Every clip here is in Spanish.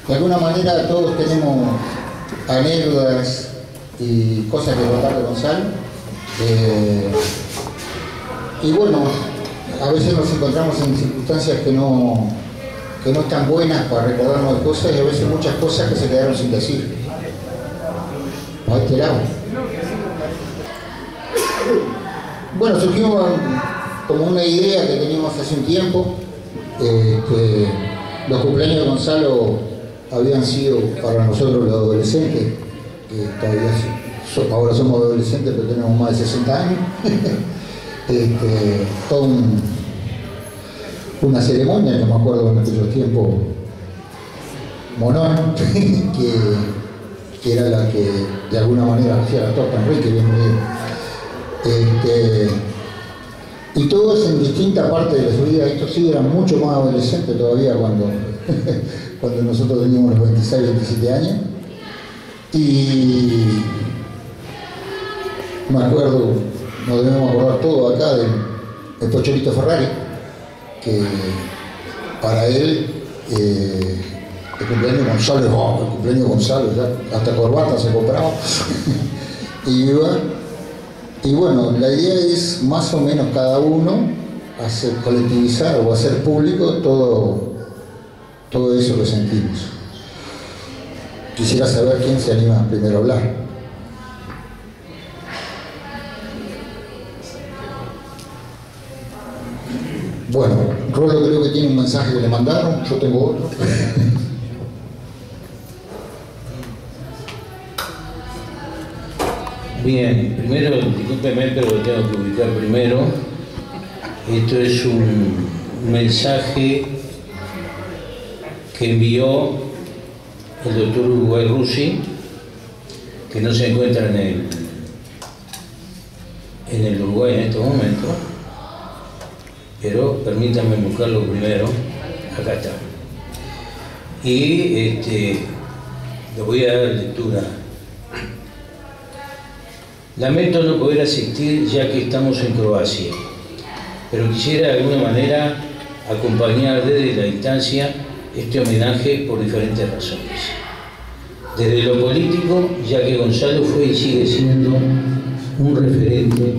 De alguna manera todos tenemos anécdotas y cosas que contar de Gonzalo. Y bueno, a veces nos encontramos en circunstancias que no están buenas para recordarnos de cosas, y a veces muchas cosas que se quedaron sin decir. A este lado. Bueno, surgió como una idea que teníamos hace un tiempo. Los cumpleaños de Gonzalo habían sido para nosotros los adolescentes, que todavía ahora somos adolescentes, pero tenemos más de 60 años. Toda una ceremonia que me acuerdo en aquellos tiempos, Monón, que era la que de alguna manera hacía la torta Enrique, bien y todos en distintas partes de su vida. Estos sí eran mucho más adolescentes todavía cuando nosotros teníamos los 26, 27 años. Y me acuerdo, nos debemos acordar todo acá del Pocholito Ferrari, que para él el cumpleaños de Gonzalo, el cumpleaños de Gonzalo, ya hasta corbata se compraba. Y bueno, la idea es más o menos cada uno hacer colectivizar o hacer público todo eso que sentimos. Quisiera saber quién se anima primero a hablar. Bueno, Rolo creo que tiene un mensaje que le mandaron, yo tengo otro. Bien, primero, discúlpeme, pero lo tengo que ubicar primero. Esto es un mensaje que envió el doctor Uruguay Russi, que no se encuentra en el Uruguay en estos momentos, pero permítanme buscarlo primero. Acá está. Y le voy a dar lectura. Lamento no poder asistir ya que estamos en Croacia, pero quisiera de alguna manera acompañar desde la distancia este homenaje por diferentes razones. Desde lo político, ya que Gonzalo fue y sigue siendo un referente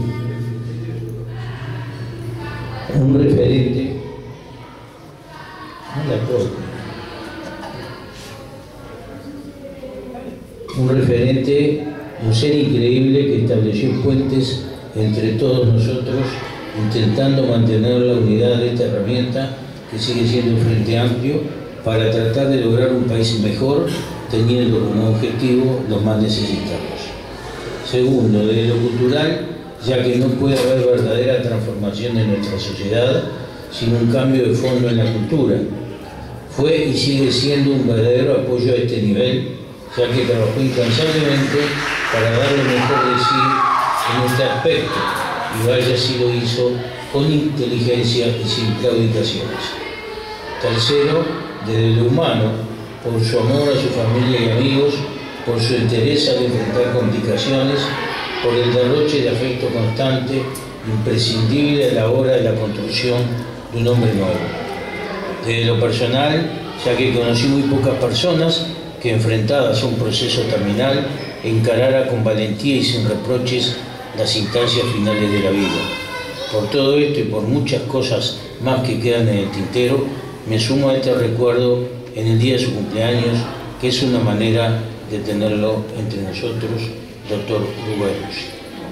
un ser increíble que estableció puentes entre todos nosotros, intentando mantener la unidad de esta herramienta que sigue siendo un frente amplio para tratar de lograr un país mejor, teniendo como objetivo los más necesitados. Segundo, desde lo cultural, ya que no puede haber verdadera transformación en nuestra sociedad sin un cambio de fondo en la cultura. Fue y sigue siendo un verdadero apoyo a este nivel, ya que trabajó incansablemente para dar lo mejor de sí en este aspecto, y vaya si lo hizo con inteligencia y sin claudicaciones. Tercero, desde lo humano, por su amor a su familia y amigos, por su interés al enfrentar complicaciones, por el derroche de afecto constante, imprescindible a la hora de la construcción de un hombre nuevo. Desde lo personal, ya que conocí muy pocas personas que, enfrentadas a un proceso terminal, encarara con valentía y sin reproches las instancias finales de la vida. Por todo esto y por muchas cosas más que quedan en el tintero, me sumo a este recuerdo en el día de su cumpleaños, que es una manera de tenerlo entre nosotros, doctor Uruguay Russi.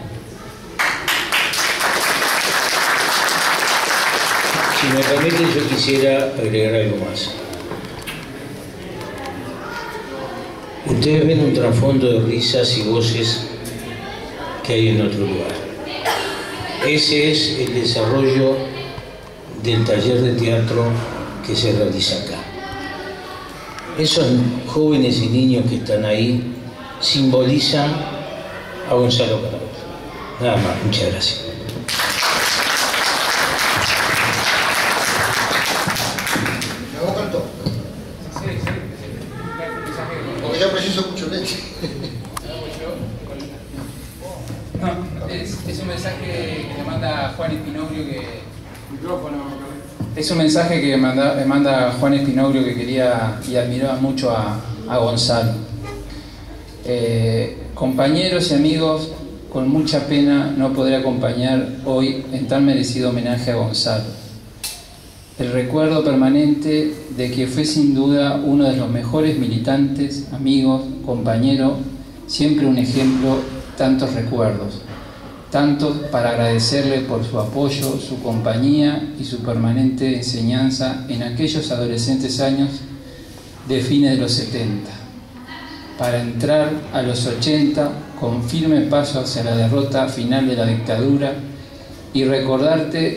Si me permiten, yo quisiera agregar algo más. Ustedes ven un trasfondo de risas y voces que hay en otro lugar. Ese es el desarrollo del taller de teatro que se realiza acá. Esos jóvenes y niños que están ahí simbolizan a Gonzalo Carabobo. Nada más, muchas gracias. Porque yo preciso mucho leche. No, es un mensaje que le manda Juan Espinogrio que... Micrófono. Es un mensaje que me manda Juan Espinogrio, que quería y admiraba mucho a Gonzalo. Compañeros y amigos, con mucha pena no podré acompañar hoy en tan merecido homenaje a Gonzalo. El recuerdo permanente de que fue sin duda uno de los mejores militantes, amigos, compañero, siempre un ejemplo, tantos recuerdos. Tanto para agradecerle por su apoyo, su compañía y su permanente enseñanza en aquellos adolescentes años de fines de los 70, para entrar a los 80 con firme paso hacia la derrota final de la dictadura y recordaré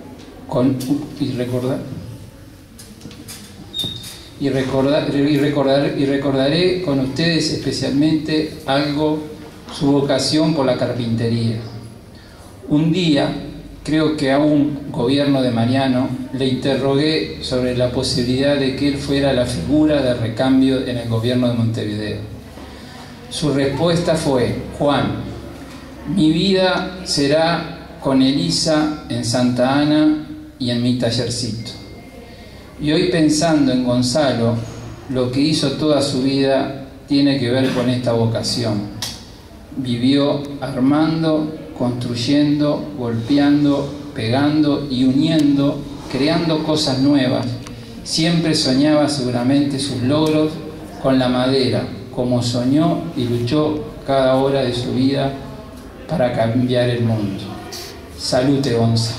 con ustedes especialmente su vocación por la carpintería. Un día, creo que a un gobierno de Mariano, le interrogué sobre la posibilidad de que él fuera la figura de recambio en el gobierno de Montevideo. Su respuesta fue: Juan, mi vida será con Elisa en Santa Ana y en mi tallercito. Y hoy, pensando en Gonzalo, lo que hizo toda su vida tiene que ver con esta vocación. Vivió armando, construyendo, golpeando, pegando y uniendo, creando cosas nuevas. Siempre soñaba seguramente sus logros con la madera, como soñó y luchó cada hora de su vida para cambiar el mundo. Salute, Gonza.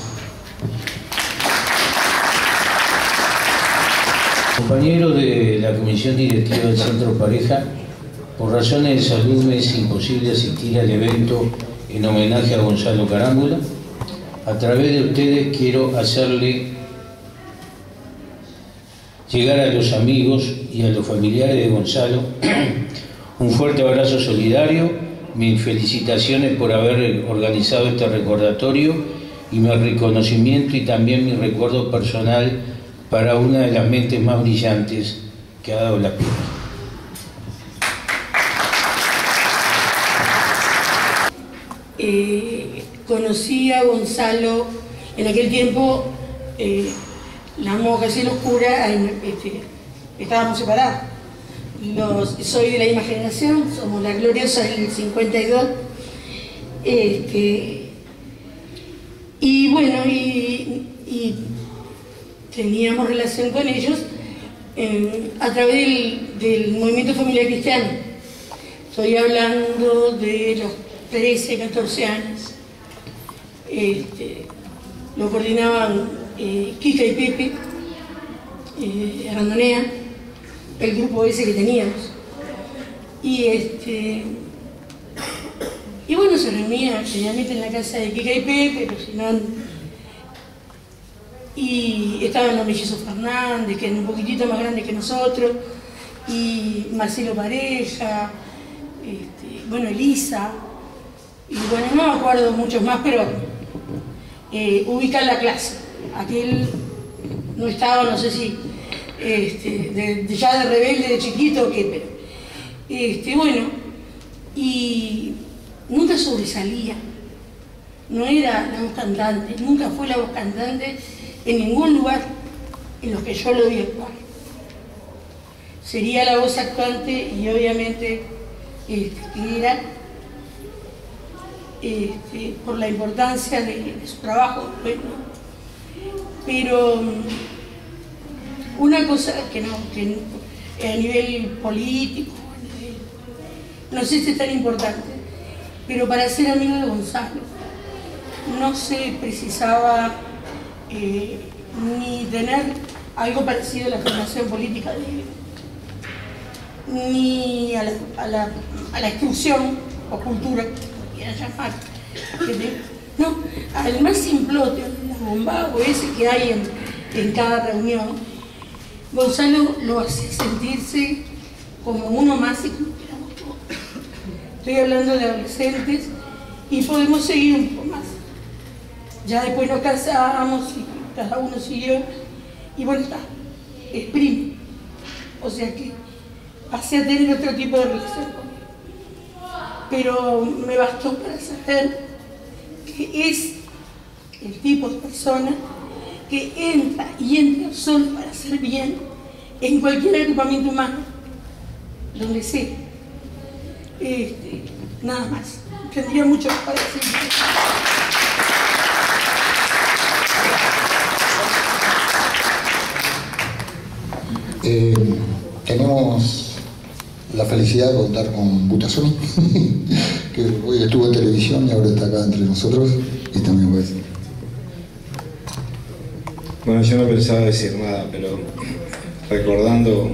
Compañeros de la Comisión Directiva del Centro Pareja, por razones de salud me es imposible asistir al evento en homenaje a Gonzalo Carámbula. A través de ustedes quiero hacerle llegar a los amigos y a los familiares de Gonzalo un fuerte abrazo solidario, mis felicitaciones por haber organizado este recordatorio y mi reconocimiento y también mi recuerdo personal para una de las mentes más brillantes que ha dado la vida. Conocí a Gonzalo en aquel tiempo, la monja Cielo Oscura, estábamos separados. Soy de la misma generación, somos la gloriosa del 52. Y bueno, y teníamos relación con ellos a través del movimiento familiar cristiano. Estoy hablando de los 13, 14 años. Lo coordinaban Kika y Pepe, Randonea, el grupo ese que teníamos. Y bueno, se reunía generalmente en la casa de Kika y Pepe, pero si no. Y estaban los mellizos Fernández, que eran un poquitito más grandes que nosotros, y Marcelo Pareja, bueno, Elisa, y bueno, no me acuerdo muchos más, pero ubican la clase. Aquel no estaba, no sé si ya de rebelde de chiquito o qué, pero bueno, y nunca sobresalía, no era la voz cantante, nunca fue la voz cantante en ningún lugar en los que yo lo vi actuar. Sería la voz actuante y obviamente era por la importancia de su trabajo, bueno, pero una cosa que a nivel político, no sé si es tan importante, pero para ser amigo de Gonzalo no se precisaba ni tener algo parecido a la formación política de él, ni a la instrucción o cultura, como quieran llamar, no, al más simplote, al bombago ese que hay en cada reunión. Gonzalo lo hacía sentirse como uno más y como que éramos todos. Estoy hablando de adolescentes y podemos seguir un poco más. Ya después nos casamos y cada uno siguió, y bueno, está, es primo. O sea que pasé a tener otro tipo de relación con él. Pero me bastó para saber que es el tipo de persona que entra y entra solo para hacer bien en cualquier agrupamiento humano, donde sea. Nada más. Tendría mucho para decir. Tenemos la felicidad de contar con Butasoni, que hoy estuvo en televisión y ahora está acá entre nosotros, y también voy a decir. Bueno, yo no pensaba decir nada, pero recordando,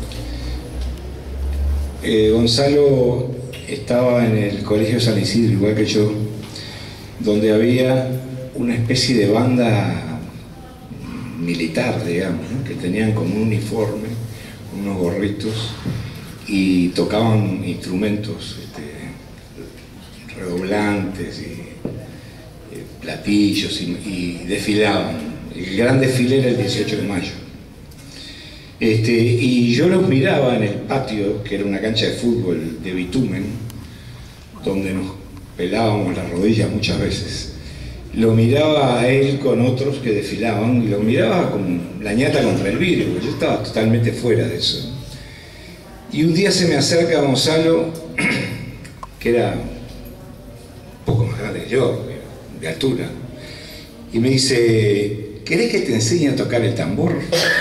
Gonzalo estaba en el Colegio San Isidro, igual que yo, donde había una especie de banda militar, digamos, ¿no? Que tenían como un uniforme, unos gorritos, y tocaban instrumentos redoblantes y platillos y desfilaban. El gran desfile era el 18 de mayo. Y yo los miraba en el patio, que era una cancha de fútbol de bitumen, donde nos pelábamos las rodillas muchas veces. Lo miraba a él con otros que desfilaban y lo miraba como la ñata contra el vidrio, porque yo estaba totalmente fuera de eso. Y un día se me acerca Gonzalo, que era un poco más grande que yo, de altura, y me dice: ¿querés que te enseñe a tocar el tambor?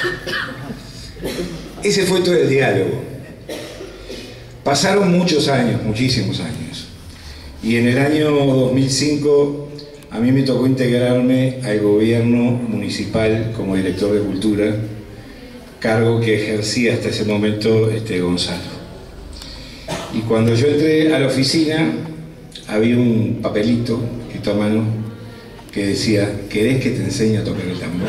Ese fue todo el diálogo. Pasaron muchos años, muchísimos años, y en el año 2005 a mí me tocó integrarme al gobierno municipal como director de cultura, cargo que ejercía hasta ese momento Gonzalo. Y cuando yo entré a la oficina había un papelito escrito a mano que decía: ¿querés que te enseñe a tocar el tambor?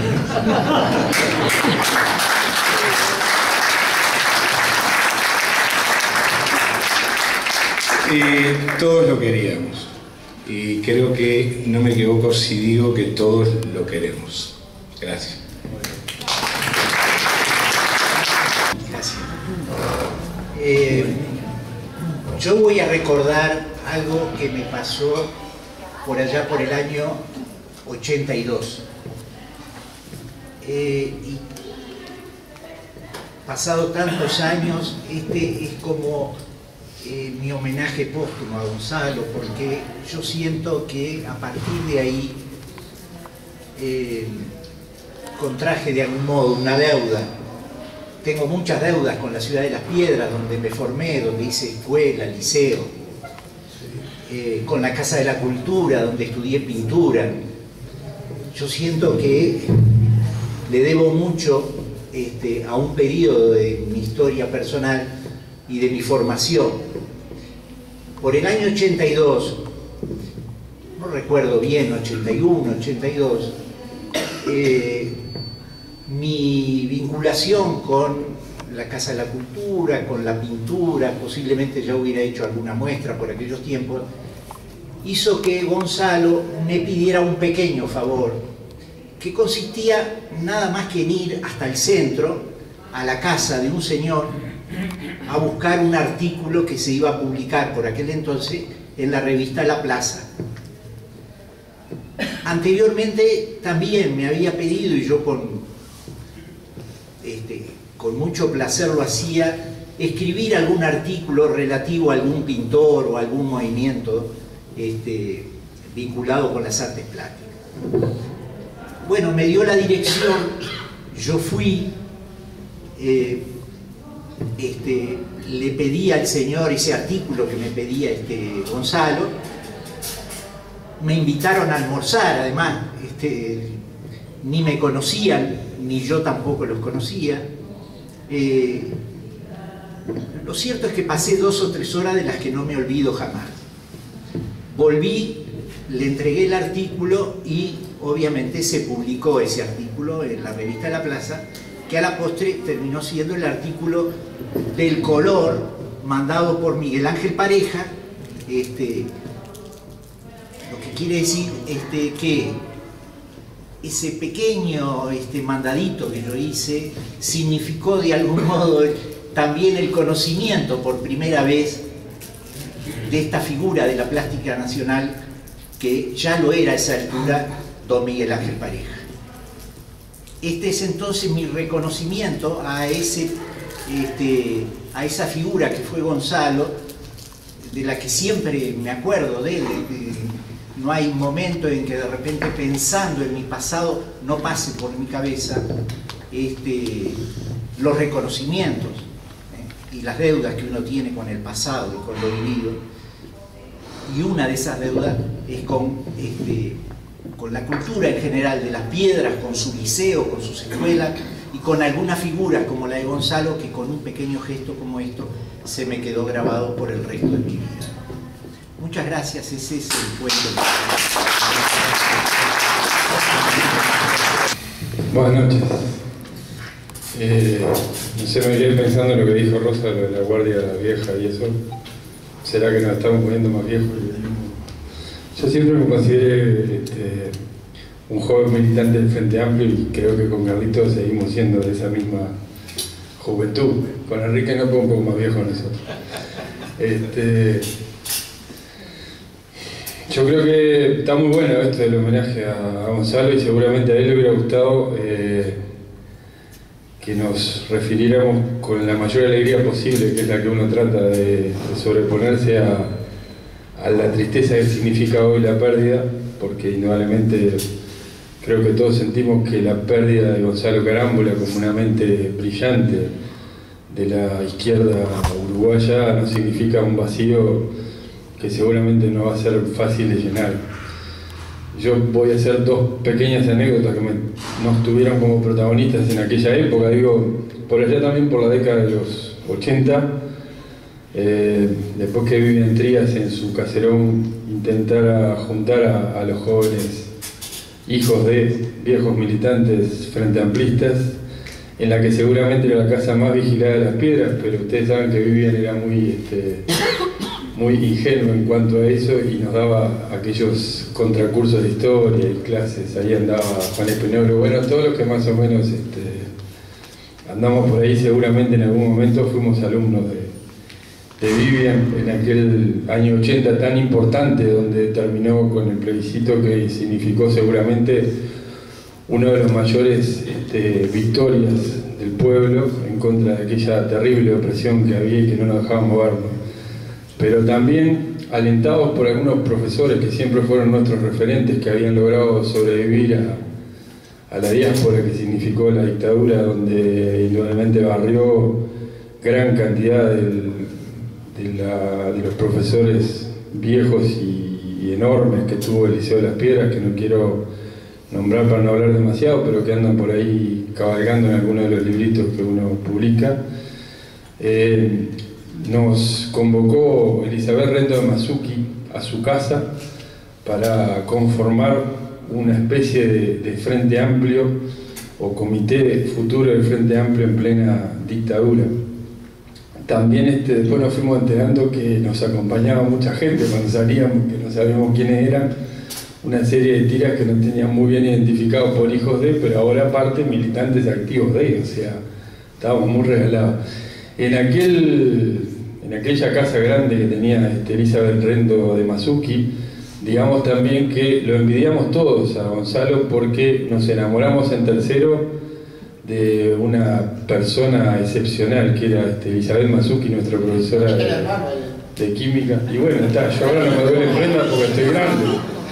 Todos lo queríamos, y creo que no me equivoco si digo que todos lo queremos. Gracias. Gracias. Yo voy a recordar algo que me pasó por allá por el año 82. Y pasado tantos años, es como mi homenaje póstumo a Gonzalo, porque yo siento que a partir de ahí contraje de algún modo una deuda. Tengo muchas deudas con la ciudad de Las Piedras, donde me formé, donde hice escuela, liceo, con la Casa de la Cultura, donde estudié pintura. Yo siento que le debo mucho a un periodo de mi historia personal y de mi formación. Por el año 82, no recuerdo bien, 81, 82, mi vinculación con la Casa de la Cultura, con la pintura, posiblemente ya hubiera hecho alguna muestra por aquellos tiempos, hizo que Gonzalo me pidiera un pequeño favor, que consistía nada más que en ir hasta el centro, a la casa de un señor, a buscar un artículo que se iba a publicar por aquel entonces en la revista La Plaza. Anteriormente también me había pedido, y yo con mucho placer lo hacía, escribir algún artículo relativo a algún pintor o algún movimiento vinculado con las artes plásticas. Bueno, me dio la dirección, yo fui, le pedí al señor ese artículo que me pedía Gonzalo. Me invitaron a almorzar, además, ni me conocían, ni yo tampoco los conocía. Lo cierto es que pasé 2 o 3 horas de las que no me olvido jamás. Volví, le entregué el artículo y obviamente se publicó ese artículo en la revista La Plaza, que a la postre terminó siendo el artículo del color mandado por Miguel Ángel Pareja, lo que quiere decir que ese pequeño mandadito que yo hice significó de algún modo también el conocimiento por primera vez de esta figura de la plástica nacional, que ya lo era a esa altura don Miguel Ángel Pareja. Este es entonces mi reconocimiento a esa figura que fue Gonzalo, de la que siempre me acuerdo de él. No hay momento en que de repente, pensando en mi pasado, no pase por mi cabeza los reconocimientos y las deudas que uno tiene con el pasado y con lo vivido. Y una de esas deudas es con la cultura en general de Las Piedras, con su liceo, con sus escuelas, y con algunas figuras como la de Gonzalo, que con un pequeño gesto como esto se me quedó grabado por el resto de mi vida. Muchas gracias, ese es el cuento. Buenas noches. No sé, me quedé pensando en lo que dijo Rosa, lo de la guardia vieja y eso. ¿Será que nos estamos poniendo más viejos? Yo siempre me consideré un joven militante del Frente Amplio y creo que con Carlitos seguimos siendo de esa misma juventud. Con Enrique no fue un poco más viejo nosotros. Yo creo que está muy bueno esto del homenaje a Gonzalo y seguramente a él le hubiera gustado que nos refiriéramos con la mayor alegría posible, que es la que uno trata de sobreponerse a la tristeza que significa hoy la pérdida, porque indudablemente creo que todos sentimos que la pérdida de Gonzalo Carámbula como una mente brillante de la izquierda uruguaya no significa un vacío que seguramente no va a ser fácil de llenar. Yo voy a hacer dos pequeñas anécdotas que nos tuvieron como protagonistas en aquella época, digo, por allá también por la década de los 80, después que Vivian Trías en su caserón intentara juntar a los jóvenes hijos de viejos militantes frente amplistas, en la que seguramente era la casa más vigilada de Las Piedras, pero ustedes saben que Vivian era muy ingenuo en cuanto a eso y nos daba aquellos contracursos de historia y clases. Ahí andaba Juan Espinogro, bueno, todos los que más o menos andamos por ahí seguramente en algún momento fuimos alumnos de Vivian en aquel año 80 tan importante, donde terminó con el plebiscito que significó seguramente una de las mayores victorias del pueblo en contra de aquella terrible opresión que había y que no nos dejaba movernos. Pero también alentados por algunos profesores que siempre fueron nuestros referentes, que habían logrado sobrevivir a la diáspora que significó la dictadura, donde indudablemente barrió gran cantidad de los profesores viejos y enormes que tuvo el Liceo de Las Piedras, que no quiero nombrar para no hablar demasiado, pero que andan por ahí cabalgando en algunos de los libritos que uno publica. Nos convocó Elizabeth Rendo de Masucci a su casa para conformar una especie de Frente Amplio o comité futuro del Frente Amplio en plena dictadura. También después nos fuimos enterando que nos acompañaba mucha gente cuando salíamos, que no sabíamos quiénes eran, una serie de tiras que no tenían muy bien identificados por hijos de, pero ahora aparte militantes activos de, o sea, estábamos muy regalados. En aquella casa grande que tenía Elizabeth Rendo de Masucci, digamos también que lo envidiamos todos a Gonzalo porque nos enamoramos en tercero de una persona excepcional que era Elizabeth Masucci, nuestra profesora de química. Y bueno, yo ahora no me duele prenda porque estoy grande.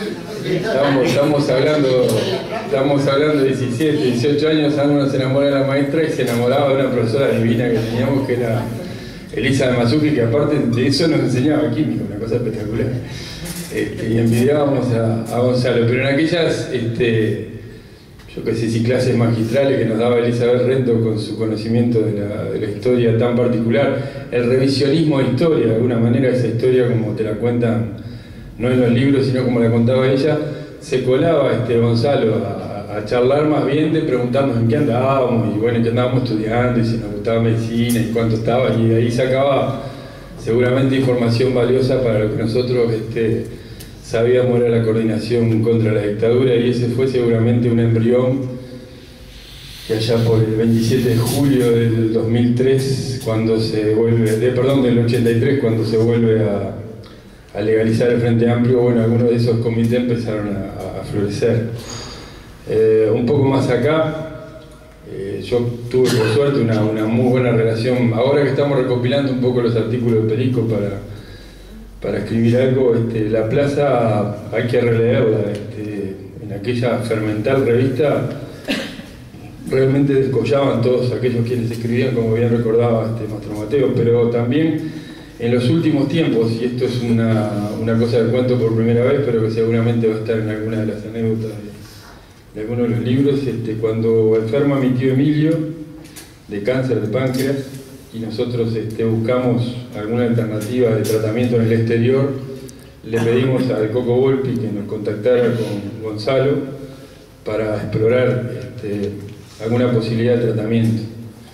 Estamos hablando de 17, 18 años, uno se enamora de la maestra y se enamoraba de una profesora divina que teníamos, que era Elizabeth Masucci, que aparte de eso nos enseñaba química, una cosa espectacular. Y envidiábamos a Gonzalo, pero en aquellas, yo qué sé, si clases magistrales que nos daba Elizabeth Rendo con su conocimiento de la historia tan particular, el revisionismo de historia, de alguna manera esa historia como te la cuentan, no en los libros, sino como la contaba ella, se colaba Gonzalo a charlar más bien de preguntarnos en qué andábamos y bueno, qué andábamos estudiando y si nos gustaba medicina y cuánto estaba, y de ahí sacaba seguramente información valiosa para lo que nosotros sabíamos era la coordinación contra la dictadura, y ese fue seguramente un embrión que allá por el 27 de julio del 2003, cuando se vuelve, del 83, cuando se vuelve a legalizar el Frente Amplio, bueno, algunos de esos comités empezaron a florecer. Un poco más acá, Yo tuve por suerte una muy buena relación. Ahora que estamos recopilando un poco los artículos de Perico para escribir algo, la plaza hay que releerla. En aquella fermental revista realmente descollaban todos aquellos quienes escribían, como bien recordaba Mastro Mateo, pero también en los últimos tiempos, y esto es una cosa que cuento por primera vez, pero que seguramente va a estar en alguna de las anécdotas de algunos de los libros, cuando enferma mi tío Emilio de cáncer de páncreas y nosotros buscamos alguna alternativa de tratamiento en el exterior, le pedimos al Coco Volpi que nos contactara con Gonzalo para explorar alguna posibilidad de tratamiento.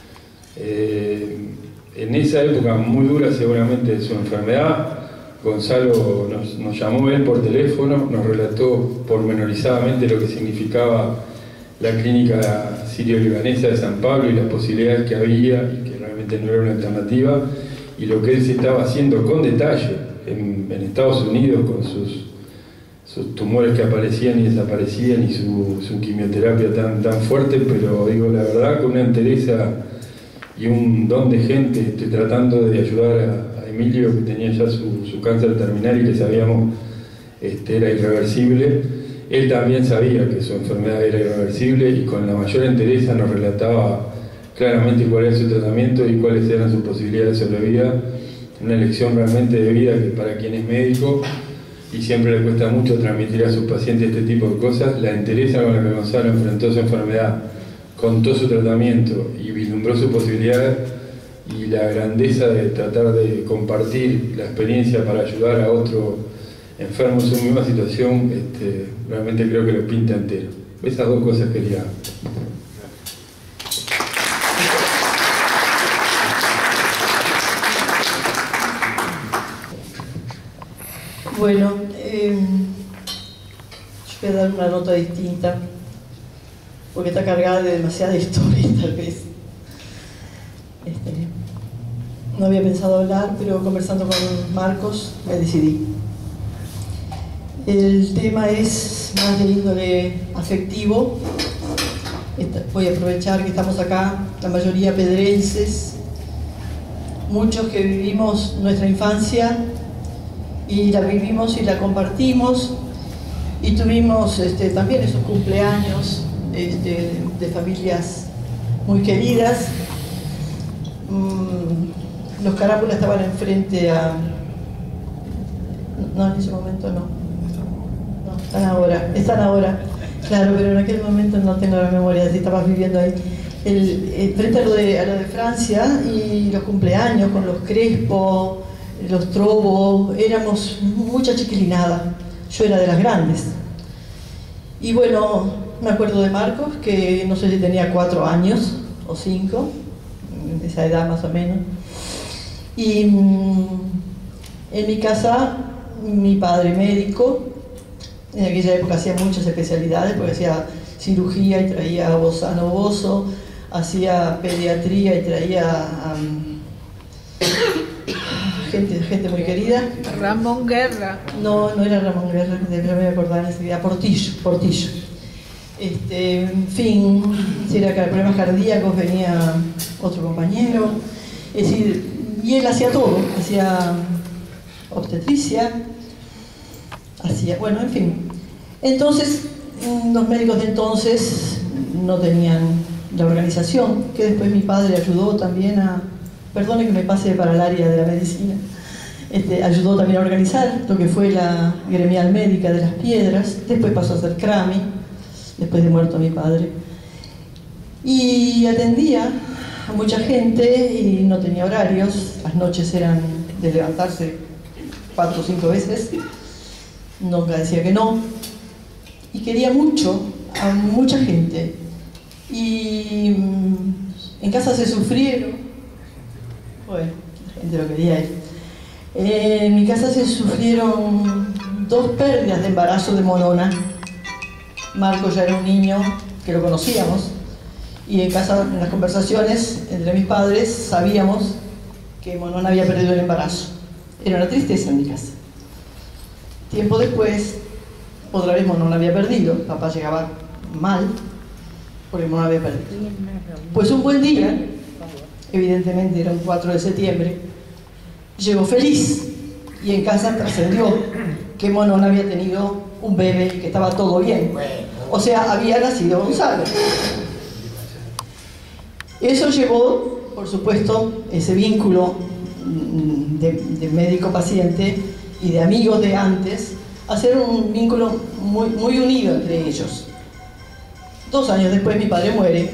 En esa época muy dura seguramente de su enfermedad, Gonzalo nos llamó él por teléfono, nos relató pormenorizadamente lo que significaba la clínica sirio-libanesa de San Pablo y las posibilidades que había y que realmente no era una alternativa, y lo que él se estaba haciendo con detalle en Estados Unidos con sus tumores que aparecían y desaparecían y su quimioterapia tan fuerte, pero digo la verdad con una entereza y un don de gente, tratando de ayudar a Emilio, que tenía ya su cáncer terminal y que sabíamos era irreversible. Él también sabía que su enfermedad era irreversible y con la mayor entereza nos relataba claramente cuál era su tratamiento y cuáles eran sus posibilidades de sobrevida. Una lección realmente de vida que para quien es médico y siempre le cuesta mucho transmitir a sus pacientes este tipo de cosas, la entereza con la que Gonzalo enfrentó su enfermedad, contó su tratamiento y vislumbró su posibilidad, y la grandeza de tratar de compartir la experiencia para ayudar a otro enfermo en su misma situación, realmente creo que lo pinta entero. Esas dos cosas quería. Bueno, yo voy a dar una nota distinta, porque está cargada de demasiada historia, tal vez. No había pensado hablar, pero conversando con Marcos me decidí. El tema es más de índole afectivo. Voy a aprovechar que estamos acá, la mayoría pedrenses, muchos que vivimos nuestra infancia y la vivimos y la compartimos, y tuvimos también esos cumpleaños de familias muy queridas. Los Carápula estaban enfrente a... No, en ese momento no. Están ahora. Claro, pero en aquel momento no tengo la memoria si estabas viviendo ahí. Frente a lo de Francia y los cumpleaños con los Crespo, los Trobo, éramos mucha chiquilinada. Yo era de las grandes. Y bueno, me acuerdo de Marcos, que no sé si tenía 4 años o 5, de esa edad más o menos. Y en mi casa, mi padre médico, en aquella época hacía muchas especialidades, porque hacía cirugía y traía a Bozano Bozo, hacía pediatría y traía gente muy querida. Ramón Guerra. No era Ramón Guerra, me voy a acordar enseguida. Portillo. En fin, si era problemas cardíacos venía otro compañero. Es decir, y él hacía todo, hacía obstetricia, bueno, en fin. Entonces, los médicos de entonces no tenían la organización, que después mi padre ayudó también a, perdone que me pase para el área de la medicina, ayudó también a organizar lo que fue la gremial médica de Las Piedras, después pasó a ser CRAMI, después de muerto mi padre, y atendía a mucha gente y no tenía horarios, las noches eran de levantarse 4 o 5 veces, nunca decía que no, y quería mucho a mucha gente, y en casa se sufrieron, bueno, la gente lo quería él. En mi casa se sufrieron 2 pérdidas de embarazo de Monona. Marco ya era un niño que lo conocíamos, y en casa, en las conversaciones entre mis padres, sabíamos que Monona había perdido el embarazo. Era una tristeza en mi casa. Tiempo después, otra vez Monona había perdido, papá llegaba mal, porque no había perdido. Pues un buen día, evidentemente era un 4 de septiembre, llegó feliz y en casa trascendió que Monón había tenido un bebé y que estaba todo bien. O sea, había nacido Gonzalo. Eso llevó, por supuesto, ese vínculo de médico-paciente y de amigos de antes, a ser un vínculo muy unido entre ellos. 2 años después mi padre muere,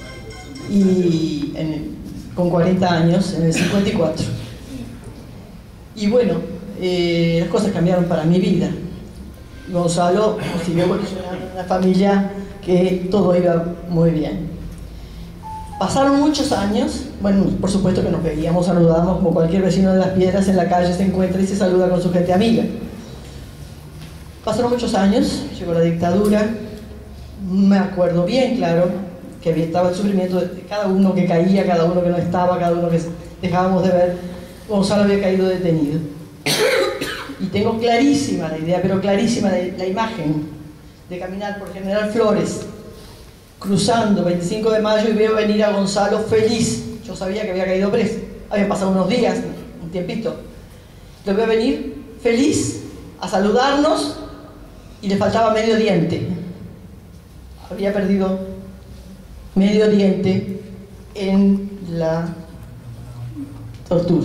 y con 40 años, en el 54. Y bueno, las cosas cambiaron para mi vida. Gonzalo siguió evolucionando en una familia que todo iba muy bien. Pasaron muchos años, bueno, por supuesto que nos veíamos, saludábamos como cualquier vecino de Las Piedras en la calle se encuentra y se saluda con su gente amiga. Pasaron muchos años, llegó la dictadura, me acuerdo bien claro que estaba el sufrimiento de cada uno que caía, cada uno que no estaba, cada uno que dejábamos de ver. Gonzalo había caído detenido. Y tengo clarísima la idea, pero clarísima la imagen de caminar por General Flores, cruzando 25 de mayo y veo venir a Gonzalo feliz. Yo sabía que había caído preso, había pasado unos días, un tiempito. Lo veo venir feliz a saludarnos y le faltaba medio diente. Había perdido medio diente en la tortura.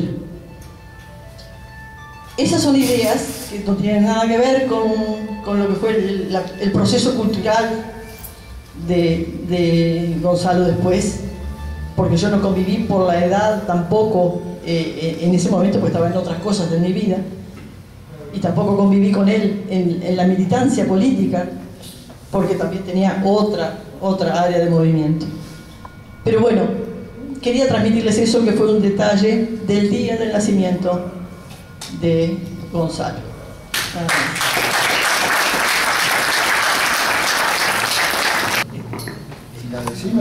Esas son ideas que no tienen nada que ver con lo que fue el proceso cultural de Gonzalo después, porque yo no conviví por la edad tampoco en ese momento, porque estaba en otras cosas de mi vida, y tampoco conviví con él en la militancia política, porque también tenía otra área de movimiento. Pero bueno, quería transmitirles eso, que fue un detalle del día del nacimiento de Gonzalo. La decimos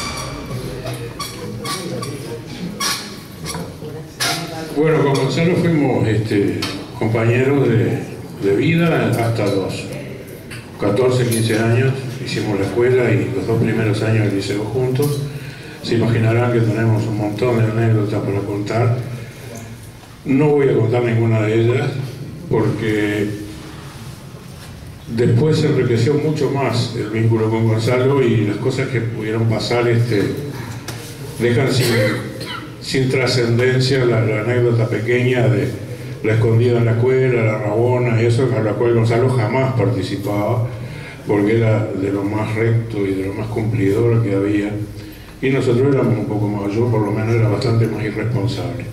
Bueno, con Gonzalo fuimos compañeros de vida hasta los 14, 15 años. Hicimos la escuela y los 2 primeros años del liceo juntos. Se imaginarán que tenemos un montón de anécdotas para contar. No voy a contar ninguna de ellas porque después se enriqueció mucho más el vínculo con Gonzalo y las cosas que pudieron pasar dejan sin trascendencia la anécdota pequeña de la escondida en la escuela, la rabona y eso, a la cual Gonzalo jamás participaba porque era de lo más recto y de lo más cumplidor que había, y nosotros éramos un poco más, yo por lo menos era bastante más irresponsable.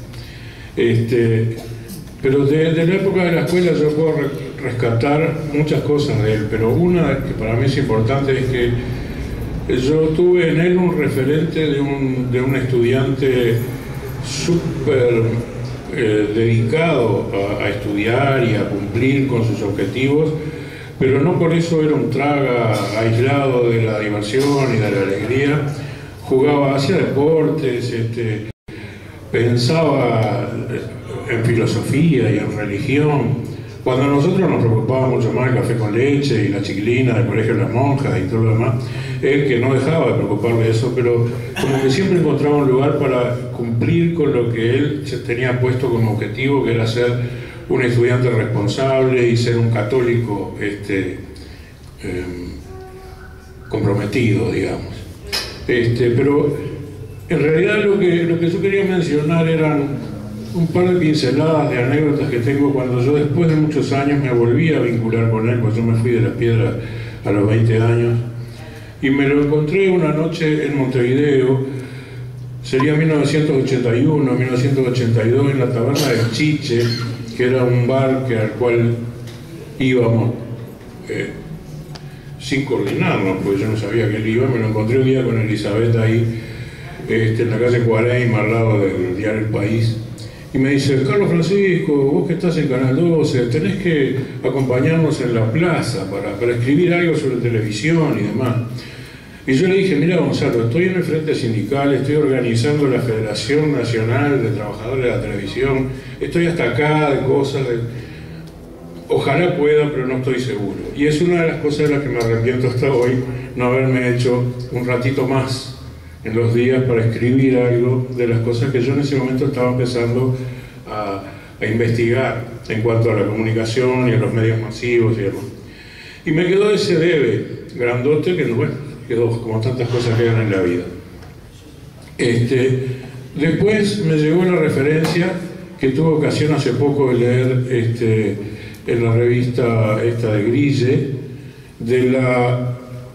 Pero de la época de la escuela yo puedo rescatar muchas cosas de él, pero una que para mí es importante es que yo tuve en él un referente de un estudiante súper dedicado a estudiar y a cumplir con sus objetivos, pero no por eso era un traga aislado de la diversión y de la alegría. Jugaba, hacía deportes, pensaba en filosofía y en religión. Cuando a nosotros nos preocupaba mucho más el café con leche y la chiquilina del colegio de las monjas y todo lo demás, él que no dejaba de preocuparle eso, pero como que siempre encontraba un lugar para cumplir con lo que él se tenía puesto como objetivo, que era ser un estudiante responsable y ser un católico comprometido, digamos. Pero en realidad lo que yo quería mencionar eran un par de pinceladas de anécdotas que tengo cuando yo después de muchos años me volví a vincular con él, pues yo me fui de Las Piedras a los 20 años y me lo encontré una noche en Montevideo, sería 1981, 1982, en la taberna del Chiche, que era un bar al cual íbamos sin coordinarnos, porque yo no sabía que él iba. Me lo encontré un día con Elizabeth ahí, en la calle Cuareim, al lado del diario El País, y me dice: Carlos Francisco, vos que estás en Canal 12, tenés que acompañarnos en la plaza para escribir algo sobre televisión y demás. Y yo le dije: mira, Gonzalo, estoy en el Frente Sindical, estoy organizando la Federación Nacional de Trabajadores de la Televisión, estoy hasta acá de cosas, ojalá pueda, pero no estoy seguro. Y es una de las cosas de las que me arrepiento hasta hoy, no haberme hecho un ratito más en los días para escribir algo de las cosas que yo en ese momento estaba empezando a investigar en cuanto a la comunicación y a los medios masivos y demás. Y me quedó ese debe grandote que, bueno, quedó como tantas cosas que quedan en la vida. Después me llegó la referencia que tuve ocasión hace poco de leer en la revista esta de Grille, de la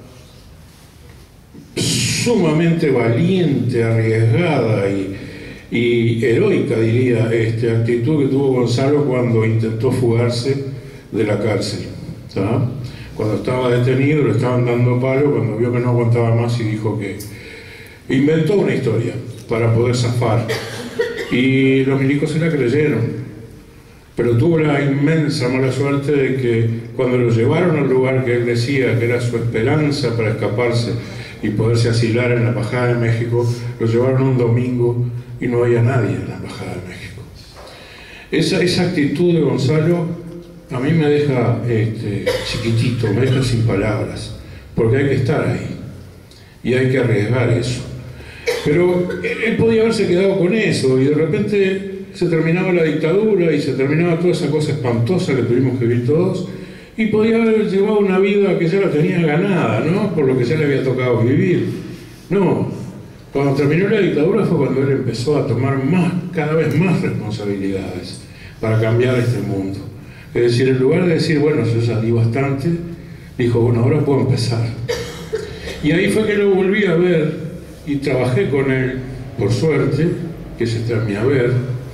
sumamente valiente, arriesgada y heroica, diría, actitud que tuvo Gonzalo cuando intentó fugarse de la cárcel, ¿sabes? Cuando estaba detenido, le estaban dando palo, cuando vio que no aguantaba más y dijo que inventó una historia para poder zafar. Y los milicos se la creyeron, pero tuvo la inmensa mala suerte de que cuando lo llevaron al lugar que él decía que era su esperanza para escaparse y poderse asilar en la Embajada de México, lo llevaron un domingo y no había nadie en la Embajada de México. Esa actitud de Gonzalo a mí me deja chiquitito, me deja sin palabras, porque hay que estar ahí y hay que arriesgar eso. Pero él podía haberse quedado con eso y de repente se terminaba la dictadura y se terminaba toda esa cosa espantosa que tuvimos que vivir todos, y podía haber llevado una vida que ya la tenía ganada, ¿no? Por lo que ya le había tocado vivir. No, cuando terminó la dictadura fue cuando él empezó a tomar cada vez más responsabilidades para cambiar este mundo. Es decir, en lugar de decir, bueno, yo ya di bastante, dijo, bueno, ahora puedo empezar. Y ahí fue que lo volví a ver y trabajé con él, por suerte, que se terminó a ver.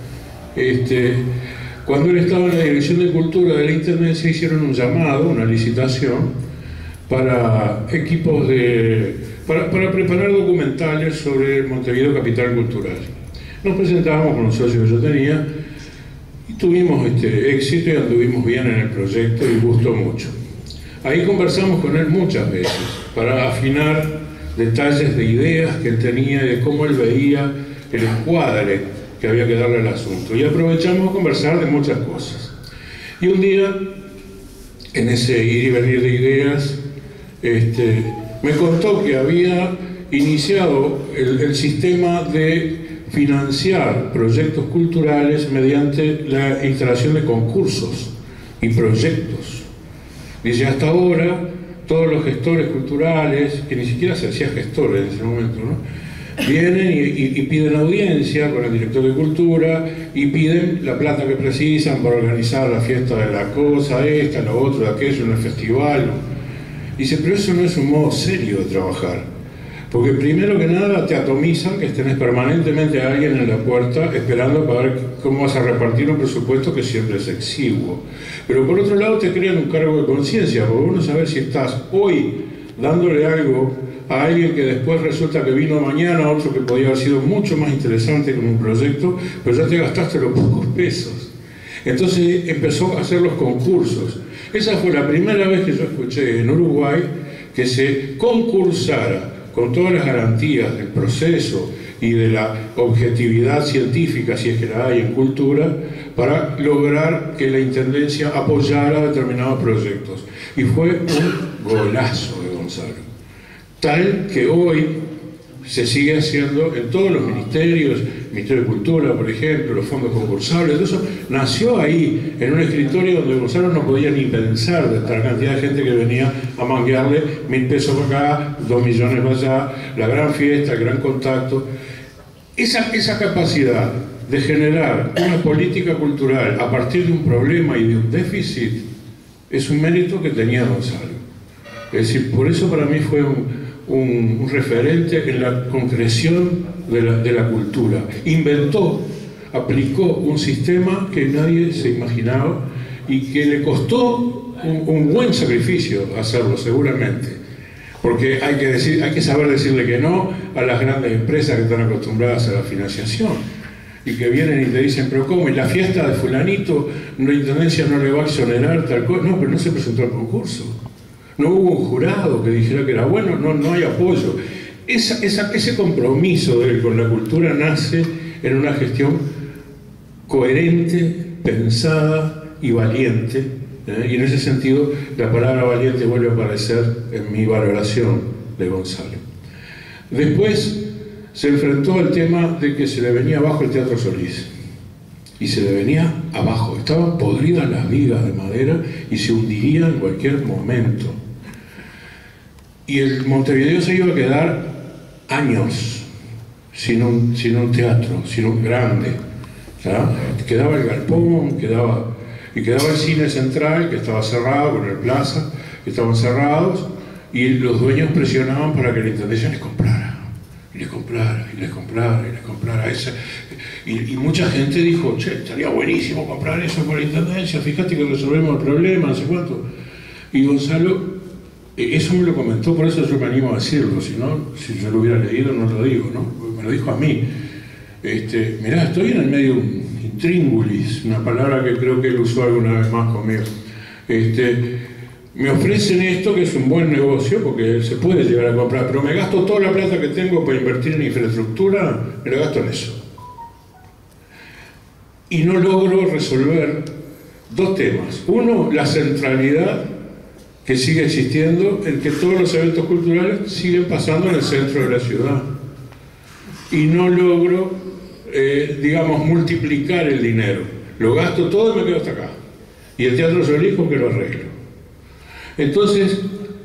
Cuando él estaba en la Dirección de Cultura de la Intendencia, hicieron un llamado, una licitación, para equipos para preparar documentales sobre Montevideo Capital Cultural. Nos presentábamos con un socio que yo tenía y tuvimos éxito y anduvimos bien en el proyecto y gustó mucho. Ahí conversamos con él muchas veces para afinar detalles de ideas que él tenía y de cómo él veía el encuadre que había que darle al asunto. Y aprovechamos a conversar de muchas cosas. Y un día, en ese ir y venir de ideas, me contó que había iniciado el sistema de financiar proyectos culturales mediante la instalación de concursos y proyectos. Dice, hasta ahora, todos los gestores culturales, que ni siquiera se hacía gestores en ese momento, ¿no?, vienen y piden audiencia con el director de cultura y piden la plata que precisan para organizar la fiesta de la cosa, esta, lo otro, de aquello, en el festival. Dice, pero eso no es un modo serio de trabajar, porque primero que nada te atomizan que tenés permanentemente a alguien en la puerta esperando para ver cómo vas a repartir un presupuesto que siempre es exiguo. Pero por otro lado te crean un cargo de conciencia, porque uno sabe si estás hoy dándole algo a alguien que después resulta que vino mañana, otro que podía haber sido mucho más interesante con un proyecto, pero ya te gastaste los pocos pesos. Entonces empezó a hacer los concursos. Esa fue la primera vez que yo escuché en Uruguay que se concursara con todas las garantías del proceso y de la objetividad científica, si es que la hay en cultura, para lograr que la Intendencia apoyara determinados proyectos. Y fue un golazo de Gonzalo. Tal que hoy se sigue haciendo en todos los ministerios, el Ministerio de Cultura, por ejemplo, los fondos concursables, todo eso nació ahí, en un escritorio donde Gonzalo no podía ni pensar de tal cantidad de gente que venía a manguearle 1.000 pesos para acá, 2 millones para allá, la gran fiesta, el gran contacto. Esa capacidad de generar una política cultural a partir de un problema y de un déficit es un mérito que tenía Gonzalo. Es decir, por eso para mí fue un referente en la concreción de la cultura. Inventó, aplicó un sistema que nadie se imaginaba y que le costó un buen sacrificio hacerlo, seguramente. Porque hay que saber decirle que no a las grandes empresas que están acostumbradas a la financiación y que vienen y te dicen, pero ¿cómo? ¿En la fiesta de fulanito la Intendencia no le va a exonerar tal cosa? No, pero no se presentó al concurso. No hubo un jurado que dijera que era bueno, no hay apoyo. Ese compromiso de él con la cultura nace en una gestión coherente, pensada y valiente, y en ese sentido la palabra valiente vuelve a aparecer en mi valoración de Gonzalo. Después se enfrentó al tema de que se le venía abajo el Teatro Solís. Y se le venía abajo. Estaban podridas las vigas de madera y se hundiría en cualquier momento. Y el Montevideo se iba a quedar años sin un teatro, sin un grande. ¿Ya? Quedaba el galpón, quedaba el cine central, que estaba cerrado, con el Plaza, que estaban cerrados, y los dueños presionaban para que la Intendencia les comprara, y les comprara, y les comprara, y les comprara. Y mucha gente dijo, che, estaría buenísimo comprar eso por la Intendencia, fíjate que resolvemos el problema, no sé cuánto. Y Gonzalo, eso me lo comentó, por eso yo me animo a decirlo, si yo lo hubiera leído no lo digo, ¿no? Me lo dijo a mí. Mirá, estoy en el medio de un intríngulis, una palabra que creo que él usó alguna vez más conmigo. Me ofrecen esto, que es un buen negocio, porque se puede llegar a comprar, pero me gasto toda la plata que tengo para invertir en infraestructura, me la gasto en eso. Y no logro resolver dos temas. Uno, la centralidad que sigue existiendo en que todos los eventos culturales siguen pasando en el centro de la ciudad. Y no logro, digamos, multiplicar el dinero. Lo gasto todo y me quedo hasta acá. Y el Teatro Solís con que lo arreglo. Entonces,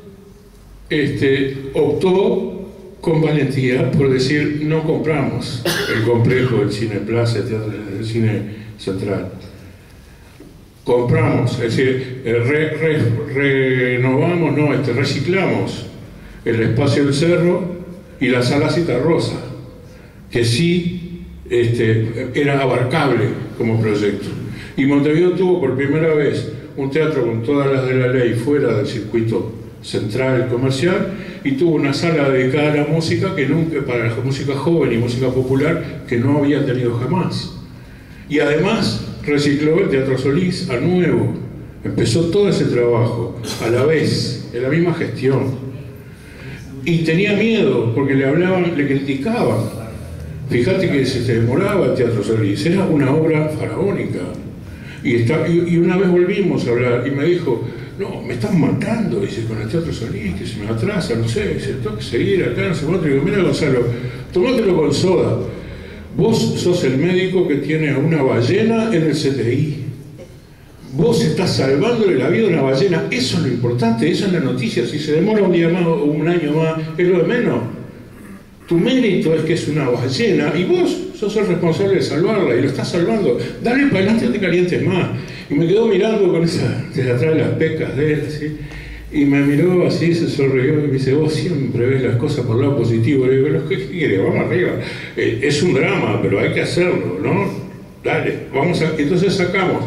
optó con valentía por decir, no compramos el complejo del Cine Plaza, el Cine Central. Compramos, es decir, renovamos, reciclamos el espacio del Cerro y la Sala Citarrosa, que sí era abarcable como proyecto. Y Montevideo tuvo por primera vez un teatro con todas las de la ley fuera del circuito central comercial, y tuvo una sala dedicada a la música que nunca, para la música joven y música popular, que no había tenido jamás. Y además recicló el Teatro Solís a nuevo. Empezó todo ese trabajo a la vez, en la misma gestión. Y tenía miedo porque le hablaban, le criticaban. Fíjate que se demoraba el Teatro Solís, era una obra faraónica. Y una vez volvimos a hablar y me dijo, no, me están matando, dice, con el Teatro Solís, que se me atrasa, no sé, dice, tengo que seguir acá, no sé cuánto. Y digo, mira Gonzalo, tomátelo con soda. Vos sos el médico que tiene a una ballena en el CTI. Vos estás salvándole la vida a una ballena, eso es lo importante, eso es la noticia. Si se demora un día más o un año más, es lo de menos. Tu mérito es que es una ballena y vos sos el responsable de salvarla y lo estás salvando. Dale para adelante, no te calientes más. Y me quedó mirando con esa, desde atrás de las pecas de él, así. Y me miró así, se sonrió y me dice, vos siempre ves las cosas por el lado positivo. Le digo, ¿qué quiere? Vamos arriba. Es un drama, pero hay que hacerlo, ¿no? Dale, vamos a... Entonces sacamos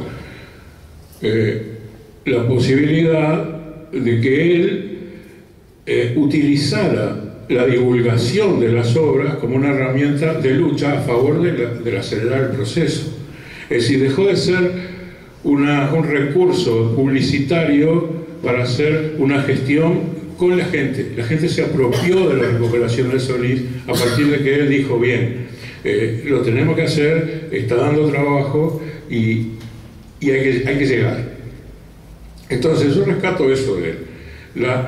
la posibilidad de que él utilizara la divulgación de las obras como una herramienta de lucha a favor de acelerar el proceso. Es decir, dejó de ser un recurso publicitario para hacer una gestión con la gente. La gente se apropió de la recuperación del Solís a partir de que él dijo, bien, lo tenemos que hacer, está dando trabajo y hay que llegar. Entonces yo rescato eso de él. La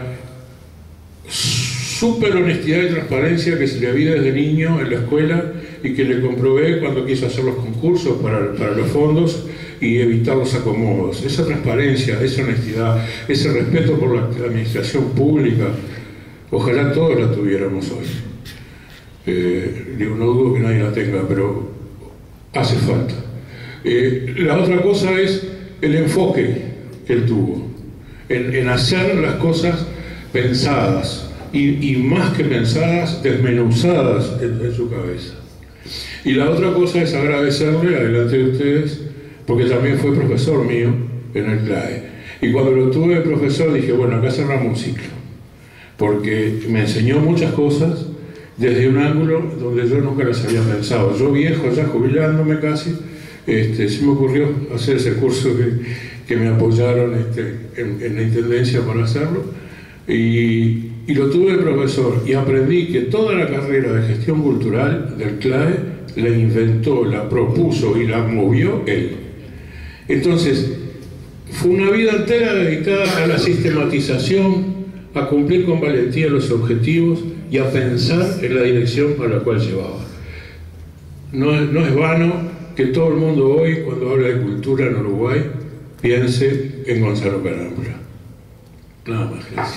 súper honestidad y transparencia que se le vi desde niño en la escuela y que le comprobé cuando quiso hacer los concursos para los fondos y evitar los acomodos. Esa transparencia, esa honestidad, ese respeto por la administración pública, ojalá todos la tuviéramos hoy. Digo, no dudo que nadie la tenga, pero hace falta. La otra cosa es el enfoque que él tuvo, en hacer las cosas pensadas, y más que pensadas, desmenuzadas en su cabeza. Y la otra cosa es agradecerle, adelante de ustedes, porque también fue profesor mío en el CLAE. Y cuando lo tuve de profesor dije, bueno, acá cerramos un ciclo, porque me enseñó muchas cosas desde un ángulo donde yo nunca las había pensado. Yo viejo, ya jubilándome casi, se me ocurrió hacer ese curso que me apoyaron en la Intendencia para hacerlo, y lo tuve de profesor, y aprendí que toda la carrera de gestión cultural del CLAE la inventó, la propuso y la movió él. Entonces, fue una vida entera dedicada a la sistematización, a cumplir con valentía los objetivos y a pensar en la dirección para la cual llevaba. No es vano que todo el mundo hoy, cuando habla de cultura en Uruguay, piense en Gonzalo Carámbula. Nada más, gracias.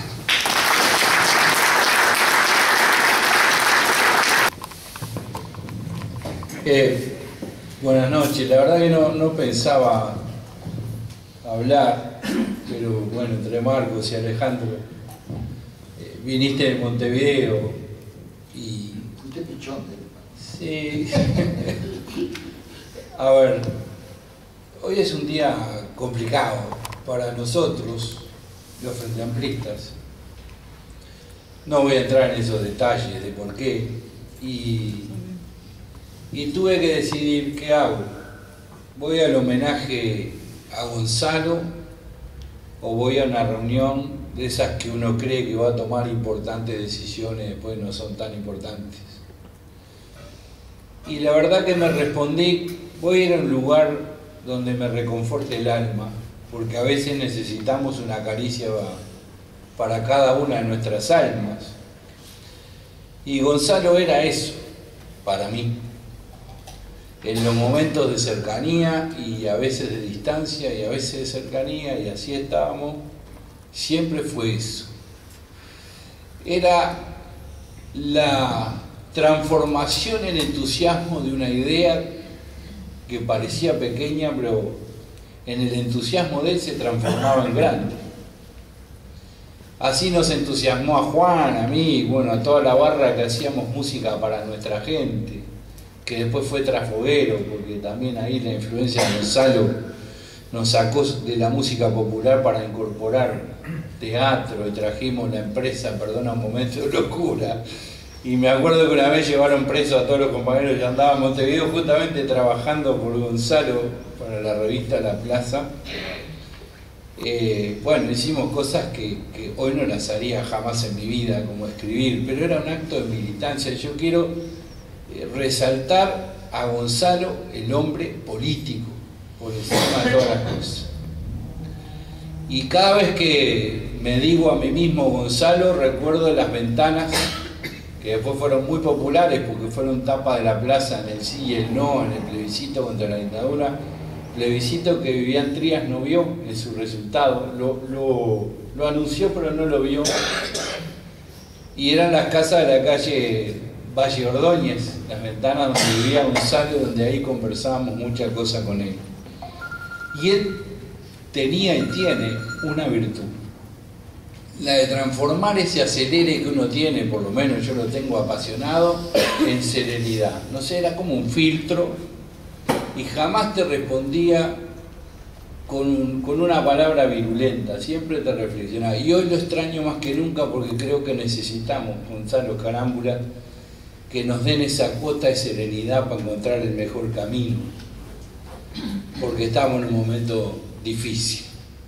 Buenas noches. La verdad que no pensaba hablar, pero bueno, entre Marcos y Alejandro, viniste de Montevideo y... Sí. A ver, hoy es un día complicado para nosotros, los frente-amplistas. No voy a entrar en esos detalles de por qué. Y tuve que decidir qué hago. ¿Voy al homenaje a Gonzalo o voy a una reunión de esas que uno cree que va a tomar importantes decisiones, después no son tan importantes? Y la verdad que me respondí, voy a ir a un lugar donde me reconforte el alma, porque a veces necesitamos una caricia para cada una de nuestras almas. Y Gonzalo era eso, para mí. En los momentos de cercanía y a veces de distancia y a veces de cercanía, y así estábamos, siempre fue eso. Era la transformación en entusiasmo de una idea que parecía pequeña, pero en el entusiasmo de él se transformaba en grande. Así nos entusiasmó a Juan, a mí, bueno, a toda la barra que hacíamos música para nuestra gente, que después fue Trasfoguero, porque también ahí la influencia de Gonzalo nos sacó de la música popular para incorporar teatro, y trajimos la empresa, perdona un momento de locura. Y me acuerdo que una vez llevaron preso a todos los compañeros que andaban en Montevideo justamente trabajando por Gonzalo para la revista La Plaza. Bueno, hicimos cosas que hoy no las haría jamás en mi vida, como escribir, pero era un acto de militancia. Yo quiero resaltar a Gonzalo, el hombre político, por encima de todas las cosas. Y cada vez que me digo a mí mismo Gonzalo, recuerdo Las Ventanas, que después fueron muy populares porque fueron tapa de La Plaza en el sí y el no, en el plebiscito contra la dictadura, plebiscito que Vivian Trías no vio en su resultado, lo anunció pero no lo vio, y eran las casas de la calle Valle Ordóñez, Las Ventanas, donde vivía Gonzalo, donde ahí conversábamos muchas cosas con él. Y él tenía y tiene una virtud, la de transformar ese acelere que uno tiene, por lo menos yo lo tengo apasionado, en serenidad. No sé, era como un filtro y jamás te respondía con una palabra virulenta, siempre te reflexionaba. Y hoy lo extraño más que nunca porque creo que necesitamos, Gonzalo Carámbula, que nos den esa cuota de serenidad para encontrar el mejor camino, porque estamos en un momento difícil.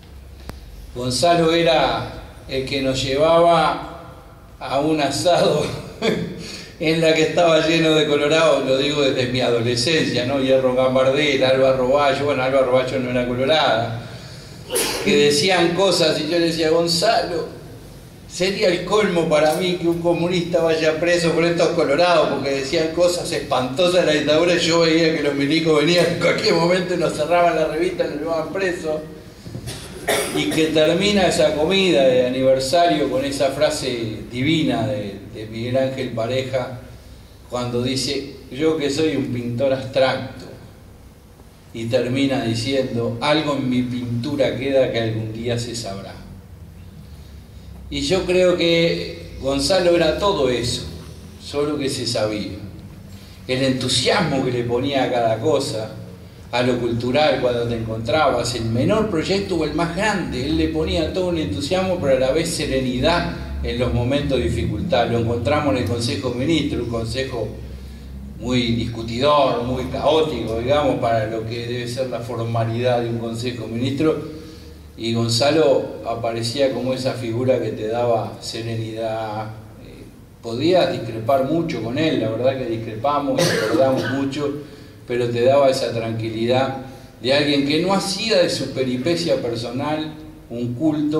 Gonzalo era el que nos llevaba a un asado en la que estaba lleno de colorados, lo digo desde mi adolescencia, ¿no? Hierro Gambardel, Alba Roballo, bueno, Alba Roballo no era colorada, que decían cosas y yo le decía, Gonzalo, sería el colmo para mí que un comunista vaya preso por estos colorados, porque decían cosas espantosas de la dictadura y yo veía que los milicos venían en cualquier momento y nos cerraban la revista y nos llevaban presos. Y que termina esa comida de aniversario con esa frase divina de Miguel Ángel Pareja, cuando dice, yo que soy un pintor abstracto, y termina diciendo, algo en mi pintura queda que algún día se sabrá. Y yo creo que Gonzalo era todo eso, solo que se sabía. El entusiasmo que le ponía a cada cosa, a lo cultural cuando te encontrabas, el menor proyecto o el más grande, él le ponía todo un entusiasmo, pero a la vez serenidad en los momentos de dificultad. Lo encontramos en el Consejo de Ministros, un consejo muy discutidor, muy caótico, digamos, para lo que debe ser la formalidad de un Consejo de Ministros, y Gonzalo aparecía como esa figura que te daba serenidad. Podías discrepar mucho con él, la verdad que discrepamos y recordamos mucho, pero te daba esa tranquilidad de alguien que no hacía de su peripecia personal un culto,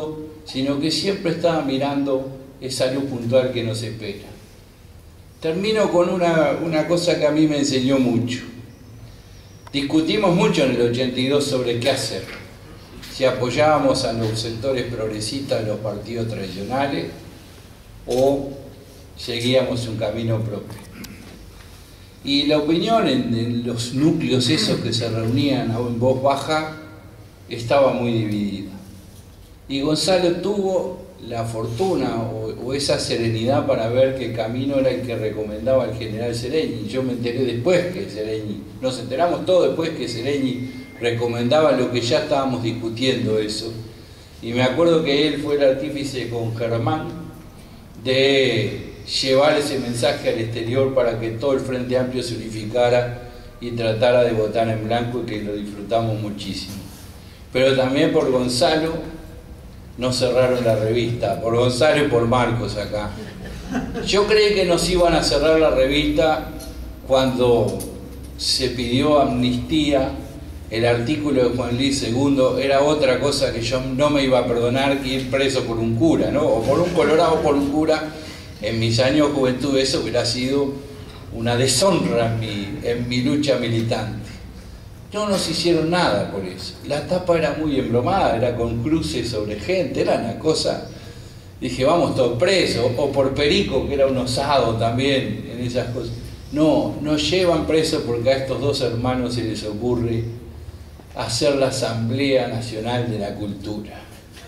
sino que siempre estaba mirando esa luz puntual que nos espera. Termino con una cosa que a mí me enseñó mucho. Discutimos mucho en el 82 sobre qué hacer. Si apoyábamos a los sectores progresistas de los partidos tradicionales o seguíamos un camino propio. Y la opinión en los núcleos esos que se reunían en voz baja estaba muy dividida. Y Gonzalo tuvo la fortuna o esa serenidad para ver que el camino era el que recomendaba el general Seregni. Yo me enteré después que Seregni, nos enteramos todos después que Seregni recomendaba lo que ya estábamos discutiendo eso. Y me acuerdo que él fue el artífice con Germán de llevar ese mensaje al exterior para que todo el Frente Amplio se unificara y tratara de votar en blanco, y que lo disfrutamos muchísimo. Pero también por Gonzalo nos cerraron la revista, por Gonzalo y por Marcos acá. Yo creí que nos iban a cerrar la revista cuando se pidió amnistía. El artículo de Juan Luis II era otra cosa que yo no me iba a perdonar, que ir preso por un cura, ¿no? O por un colorado o por un cura. En mis años de juventud eso hubiera sido una deshonra en mi lucha militante. No nos hicieron nada por eso. La tapa era muy embromada, era con cruces sobre gente, era una cosa... Dije, vamos todos presos, o por Perico, que era un osado también en esas cosas. No, nos llevan presos porque a estos dos hermanos se les ocurre hacer la Asamblea Nacional de la Cultura.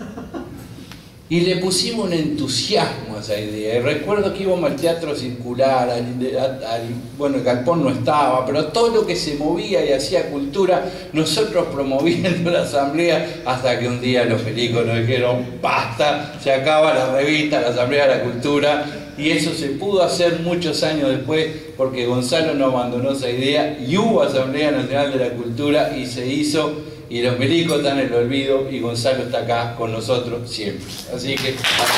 Y le pusimos un entusiasmo a esa idea. Y recuerdo que íbamos al Teatro Circular, bueno, el galpón no estaba, pero todo lo que se movía y hacía cultura, nosotros promoviendo la asamblea, hasta que un día los milicos nos dijeron, basta, se acaba la revista, la Asamblea de la Cultura, y eso se pudo hacer muchos años después, porque Gonzalo no abandonó esa idea, y hubo Asamblea Nacional de la Cultura, y se hizo. Y los milicos están en el olvido y Gonzalo está acá con nosotros siempre. Así que...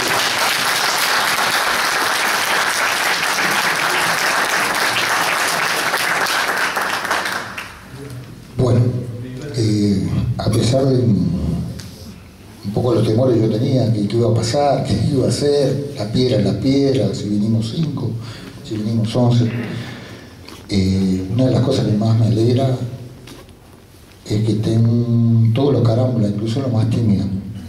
Bueno, a pesar de un poco los temores que yo tenía, que qué iba a pasar, qué iba a hacer, la piedra, si vinimos 5, si vinimos 11, una de las cosas que más me alegra es que estén todos los carámbulas, incluso los más tímidos.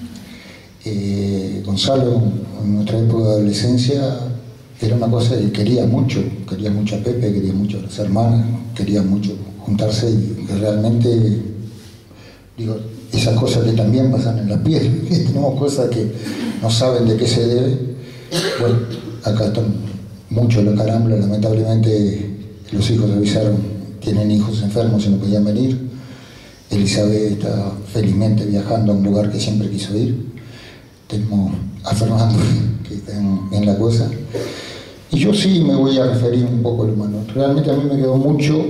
Gonzalo, en nuestra época de adolescencia, era una cosa que quería mucho a Pepe, quería mucho a las hermanas, quería mucho juntarse, y que realmente, digo, esas cosas que también pasan en la piel, que tenemos cosas que no saben de qué se debe. Bueno, acá están muchos los carámbulas, lamentablemente los hijos avisaron, tienen hijos enfermos y no podían venir. Elizabeth está felizmente viajando a un lugar que siempre quiso ir. Tenemos a Fernando, que está en la cosa. Y yo sí me voy a referir un poco al humano. Realmente a mí me quedó mucho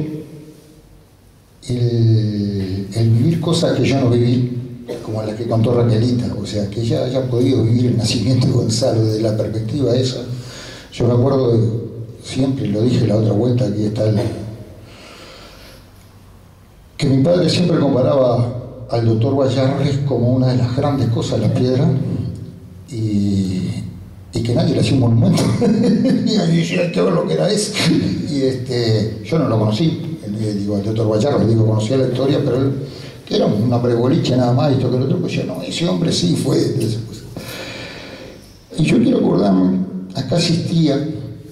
el vivir cosas que yo no viví, como las que contó Raquelita. O sea, que ella haya podido vivir el nacimiento de Gonzalo desde la perspectiva esa. Yo me acuerdo, siempre lo dije la otra vuelta, aquí está que mi padre siempre comparaba al doctor Vallarres como una de las grandes cosas de la piedra, y que nadie le hacía un monumento. Y ahí decía, ¿qué lo que era eso? Y yo no lo conocí, digo, al doctor Vallarres, digo, conocía la historia, pero él, que era un hombre boliche nada más, y esto que el otro, pues yo no, ese hombre sí fue. Y yo quiero acordarme, acá existía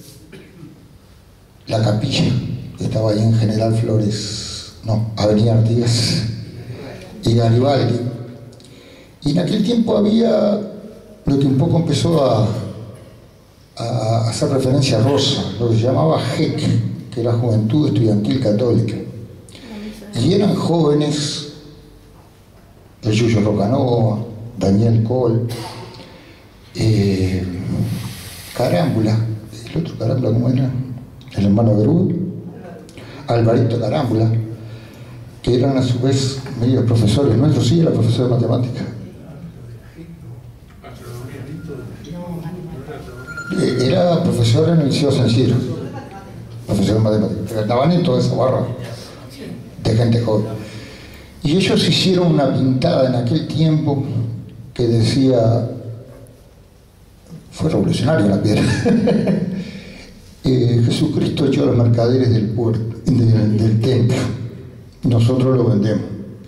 la capilla, que estaba ahí en General Flores, no, Avenida Artigas y Garibaldi, y en aquel tiempo había lo que un poco empezó a hacer referencia a Rosa, lo que se llamaba JEC, que era Juventud Estudiantil Católica, y eran jóvenes, el Yuyo Rocanova, Daniel Col, Carámbula, el otro Carámbula, ¿cómo era? El hermano Berú, Alvarito Carámbula, que eran a su vez medios profesores nuestros. Sí, era profesor de matemática. Era profesor en el Liceo San Isidro, profesor de matemática, pero estaban en toda esa barra de gente joven. Y ellos hicieron una pintada en aquel tiempo que decía fue revolucionario la piedra. Jesucristo echó a los mercaderes del puerto, del templo. Nosotros lo vendemos.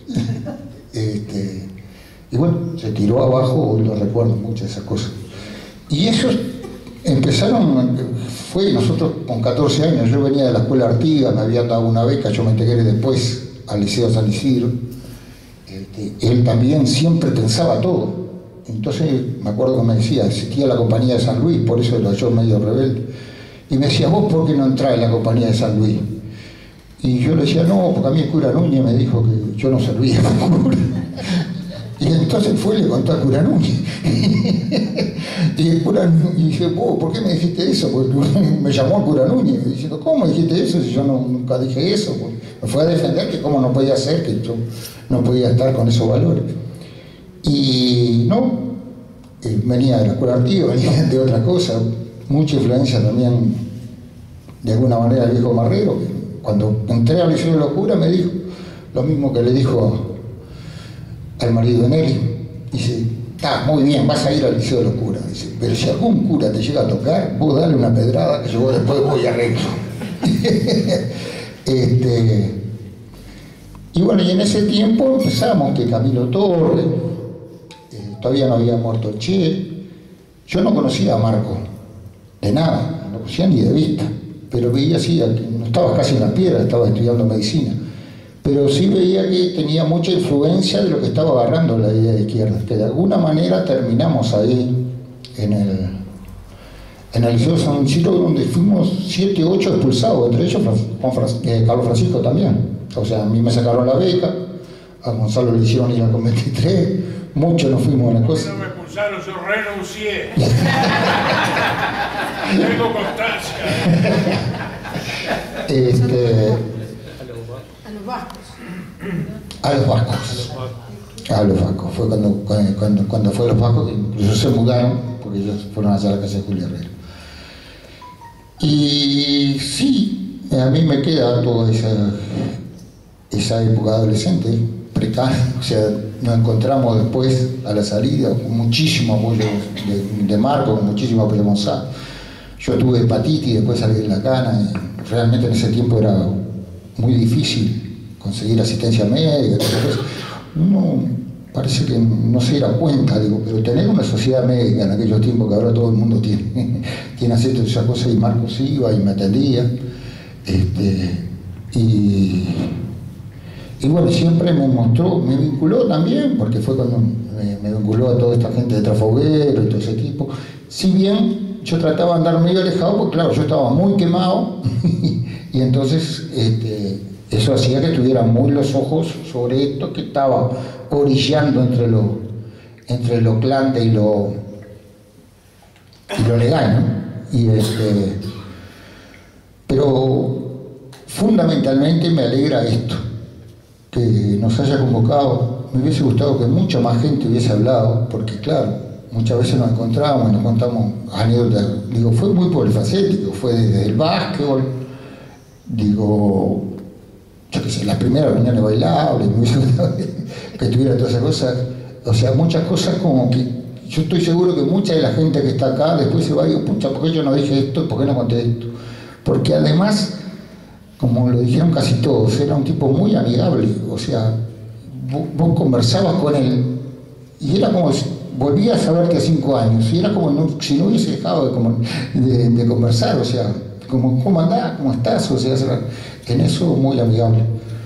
Y bueno, se tiró abajo, lo recuerdo mucho esas cosas. Y esos empezaron, nosotros con 14 años, yo venía de la escuela Artigas, me habían dado una beca, yo me integré después al Liceo San Isidro. Él también siempre pensaba todo. Entonces me acuerdo que me decía, existía la Compañía de San Luis, por eso lo halló medio rebelde. Y me decía, ¿vos por qué no entrás en la Compañía de San Luis? Y yo le decía, no, porque a mí el cura Núñez me dijo que yo no servía como cura. Y entonces fue y le contó al cura Núñez. Y el cura Núñez dice, ¿por qué me dijiste eso? Porque me llamó el cura Núñez diciendo, ¿cómo dijiste eso si yo nunca dije eso? Pues me fue a defender que cómo no podía ser, que yo no podía estar con esos valores. Y no, venía de la escuela Artigas, venía de otra cosa, mucha influencia también de alguna manera del viejo Marrero, que cuando entré al Liceo de los Curas me dijo lo mismo que le dijo al marido de Nelly. Dice, está muy bien, vas a ir al Liceo de los Curas. Dice, pero si algún cura te llega a tocar, vos dale una pedrada que yo después voy a arreglo. Y bueno, y en ese tiempo empezamos que Camilo Torres, todavía no había muerto el Che. Yo no conocía a Marco, de nada, no lo conocía ni de vista, pero veía así, no estaba casi en la piedra, estaba estudiando medicina, pero sí veía que tenía mucha influencia de lo que estaba agarrando la idea de izquierda, que de alguna manera terminamos ahí en el Liceo San Isidro, donde fuimos 7, 8 expulsados, entre ellos Carlos Francisco también. O sea, a mí me sacaron la beca, a Gonzalo le hicieron ir al con 23, muchos nos fuimos a la cosa. No me expulsaron, yo renuncié. Tengo constancia. A los vascos. Fue cuando fue a los vascos, que incluso se mudaron, porque ellos fueron allá a la casa de Julio Herrero. Y sí, a mí me queda toda esa época adolescente, precaria, o sea, nos encontramos después a la salida con muchísimo apoyo de Marco, con muchísimo apoyo de Gonzalo. Yo tuve hepatitis, después salí de la cana, y realmente en ese tiempo era muy difícil conseguir asistencia médica, uno parece que no se diera cuenta, digo, pero tener una sociedad médica en aquellos tiempos que ahora todo el mundo tiene acceso a esas cosas, y Marcos iba y me atendía, y bueno, siempre me mostró, me vinculó también, porque fue cuando me vinculó a toda esta gente de Trafoguero y todo ese tipo. Si bien yo trataba de andar medio alejado, porque claro, yo estaba muy quemado, y entonces eso hacía que tuviera muy los ojos sobre esto que estaba orillando entre lo clande y lo legal, ¿no? Pero fundamentalmente me alegra esto, que nos haya convocado. Me hubiese gustado que mucha más gente hubiese hablado, porque claro, muchas veces nos encontramos y nos contamos anécdotas. Digo, fue muy polifacético, fue desde el básquetbol, digo, yo qué sé, las primeras reuniones bailables, me hubiese gustado que tuviera todas esas cosas, o sea, muchas cosas como que yo estoy seguro que mucha de la gente que está acá después se va y digo, pucha, ¿por qué yo no dije esto? ¿Por qué no conté esto? Porque además, como lo dijeron casi todos, era un tipo muy amigable, o sea, vos conversabas con él y era como si volvías a verte a 5 años, y era como si no hubiese dejado de conversar, o sea, como, ¿cómo andás? ¿Cómo estás? O sea, en eso muy amigable.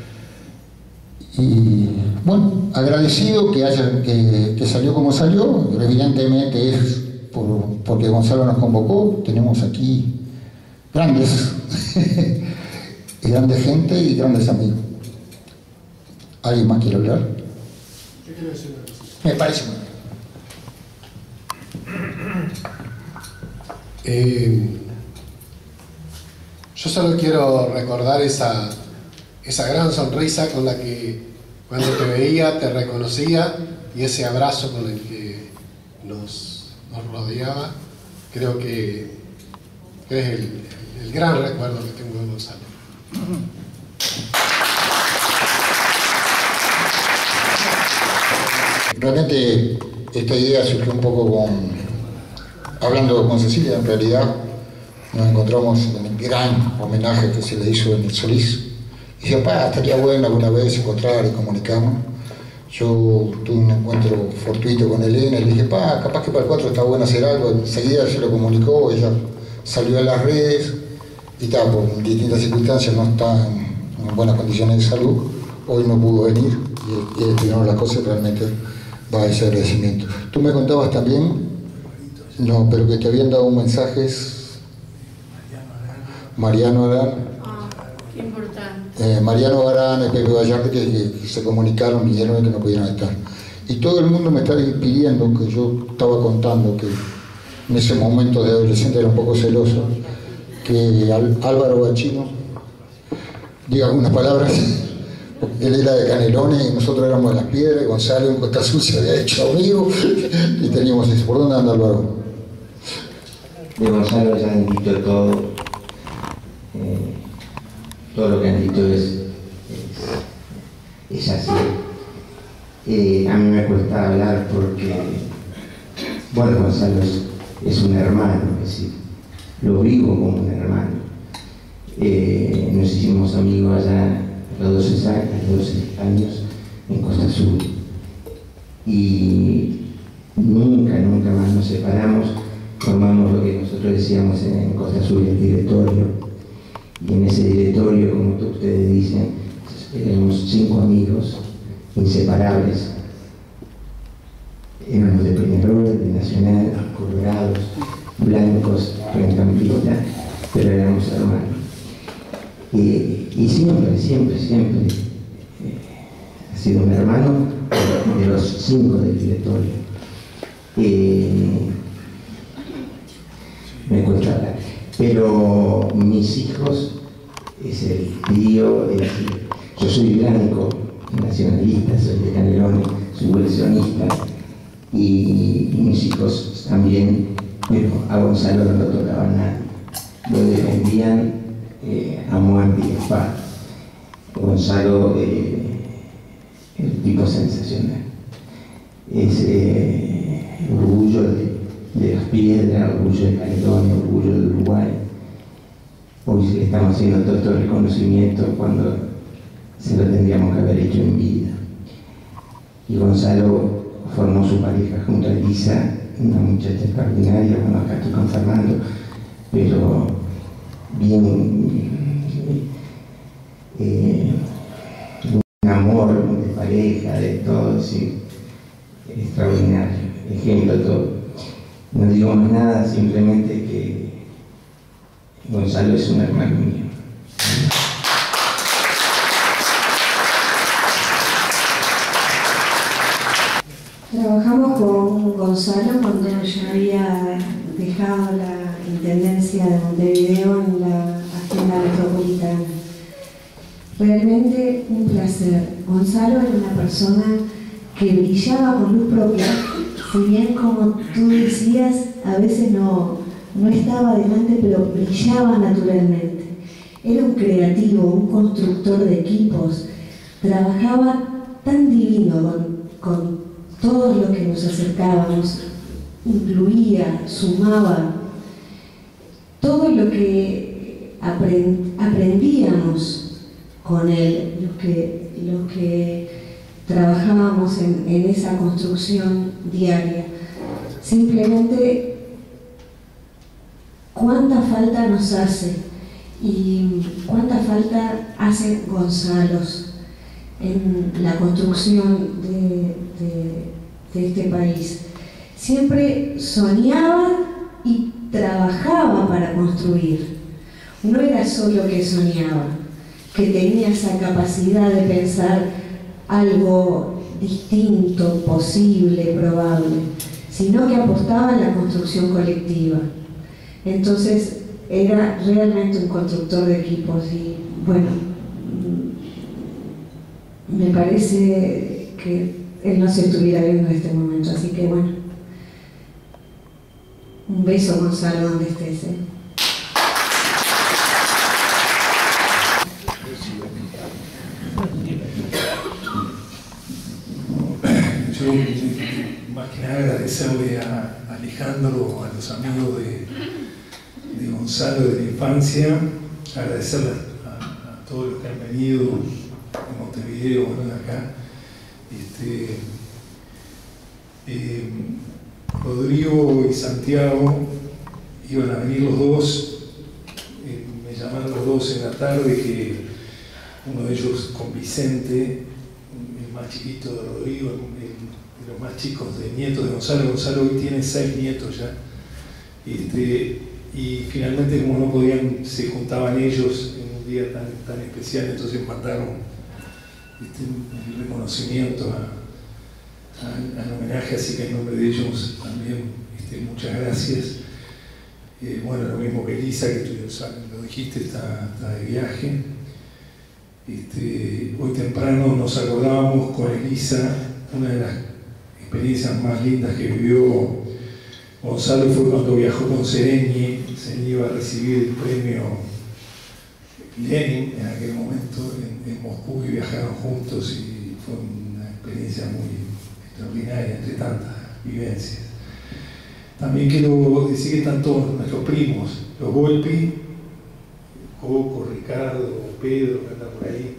Y bueno, agradecido que salió como salió, evidentemente es porque Gonzalo nos convocó, tenemos aquí grandes grandes gente y grandes amigos. ¿Alguien más quiere hablar? Yo quiero decir una cosa. Me parece muy bien. Yo solo quiero recordar esa gran sonrisa con la que cuando te veía te reconocía, y ese abrazo con el que nos rodeaba. Creo que es el gran recuerdo que tengo de Gonzalo. Realmente esta idea surgió un poco hablando con Cecilia, en realidad nos encontramos en el gran homenaje que se le hizo en el Solís. Y dije, estaría bueno alguna vez encontrar y comunicarnos. Yo tuve un encuentro fortuito con Elena y le dije, capaz que para el 4 está bueno hacer algo. Enseguida se lo comunicó, ella salió a las redes y por distintas circunstancias no está en buenas condiciones de salud. Hoy no pudo venir y estuvieron las cosas, realmente va a ese agradecimiento. Tú me contabas también, no, pero que te habían dado mensajes Mariano Arán. Qué importante. Mariano Arán y Pepe Vallarta que se comunicaron y dijeron que no pudieron estar. Y todo el mundo me está pidiendo, que yo estaba contando que en ese momento de adolescente era un poco celoso, que Álvaro Bachino diga algunas palabras. Él era de Canelones y nosotros éramos de Las Piedras, y Gonzalo en Costa Azul se había hecho amigo y teníamos eso. ¿Por dónde anda Álvaro? De Gonzalo ya han dicho todo. Todo lo que han dicho es así. A mí me cuesta hablar porque, bueno, Gonzalo es un hermano, es decir, lo vivo como un hermano. Nos hicimos amigos allá a los 12 años en Costa Azul y nunca más nos separamos. Formamos lo que nosotros decíamos en Costa Azul, el directorio. Y en ese directorio, como ustedes dicen, éramos 5 amigos inseparables. Éramos de Peñarol, de Nacional, colorados, blancos, rencamplistas, pero éramos hermanos. Y siempre ha sido un hermano de los 5 del directorio. Me cuesta hablar. Pero mis hijos es el tío, yo soy blanco, nacionalista, soy de Canelones, soy coleccionista y mis hijos también, pero a Gonzalo no lo tocaban nada, lo defendían a muerte y espada. Gonzalo, el tipo sensacional, es orgullo de Las Piedras, orgullo de Caledonia, orgullo de Uruguay. Hoy le estamos haciendo todo este reconocimiento cuando se lo tendríamos que haber hecho en vida. Y Gonzalo formó su pareja junto a Elisa, una muchacha extraordinaria. Bueno, acá estoy con Fernando, pero bien, un amor de pareja, de todo, sí, extraordinario, ejemplo de todo. No digo más nada, simplemente que Gonzalo es un hermano mío. Trabajamos con Gonzalo cuando ya había dejado la intendencia de Montevideo en la agenda metropolitana. Realmente un placer. Gonzalo era una persona que brillaba con luz propia. Si bien, como tú decías, a veces no estaba adelante, pero brillaba naturalmente. Era un creativo, un constructor de equipos. Trabajaba tan divino con todos los que nos acercábamos. Incluía, sumaba. Todo lo que aprendíamos con él, los que trabajábamos en esa construcción diaria. Simplemente cuánta falta nos hace y cuánta falta hace Gonzalo en la construcción de este país. Siempre soñaba y trabajaba para construir. No era solo que soñaba, que tenía esa capacidad de pensar algo distinto, posible, probable, sino que apostaba en la construcción colectiva. Entonces era realmente un constructor de equipos y bueno, me parece que él no se estuviera viendo en este momento, así que bueno, un beso Gonzalo donde estés. yo más que nada agradecerle a Alejandro, a los amigos de Gonzalo de la infancia, agradecerle a todos los que han venido de Montevideo, bueno, de acá. Rodrigo y Santiago iban a venir los dos, me llamaron los dos en la tarde, que uno de ellos con Vicente, el más chiquito de Rodrigo, de los más chicos de nietos de Gonzalo. Gonzalo hoy tiene 6 nietos ya. Y finalmente, como no podían, se juntaban ellos en un día tan especial, entonces mandaron el reconocimiento al homenaje, así que en nombre de ellos también muchas gracias. Bueno, lo mismo que Elisa, que tú lo dijiste, está de viaje. Hoy temprano nos acordábamos con Elisa, una de las experiencias más lindas que vivió Gonzalo fue cuando viajó con Sereñi. Sereñi iba a recibir el premio Lenin en aquel momento en Moscú, y viajaron juntos, y fue una experiencia muy extraordinaria entre tantas vivencias. También quiero decir que están todos nuestros primos, los Volpi, Coco, Ricardo, Pedro, que anda por ahí,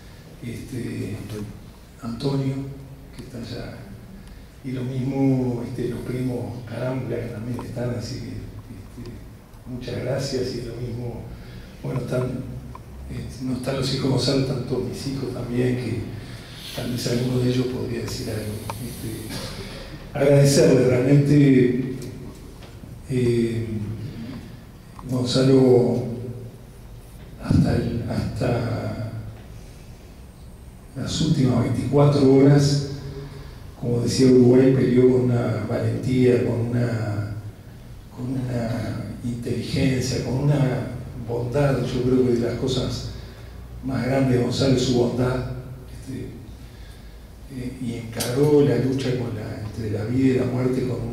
Antonio, que está allá, y lo mismo los primos Carambla, que también están, así que muchas gracias. Y lo mismo, bueno, no están los hijos de Gonzalo, están todos mis hijos también, que tal vez alguno de ellos podría decir algo. Agradecerle realmente, Gonzalo, hasta las últimas 24 horas, como decía Uruguay, peleó con una valentía, con una inteligencia, con una bondad. Yo creo que de las cosas más grandes de Gonzalo es su bondad, y encaró la lucha entre la vida y la muerte con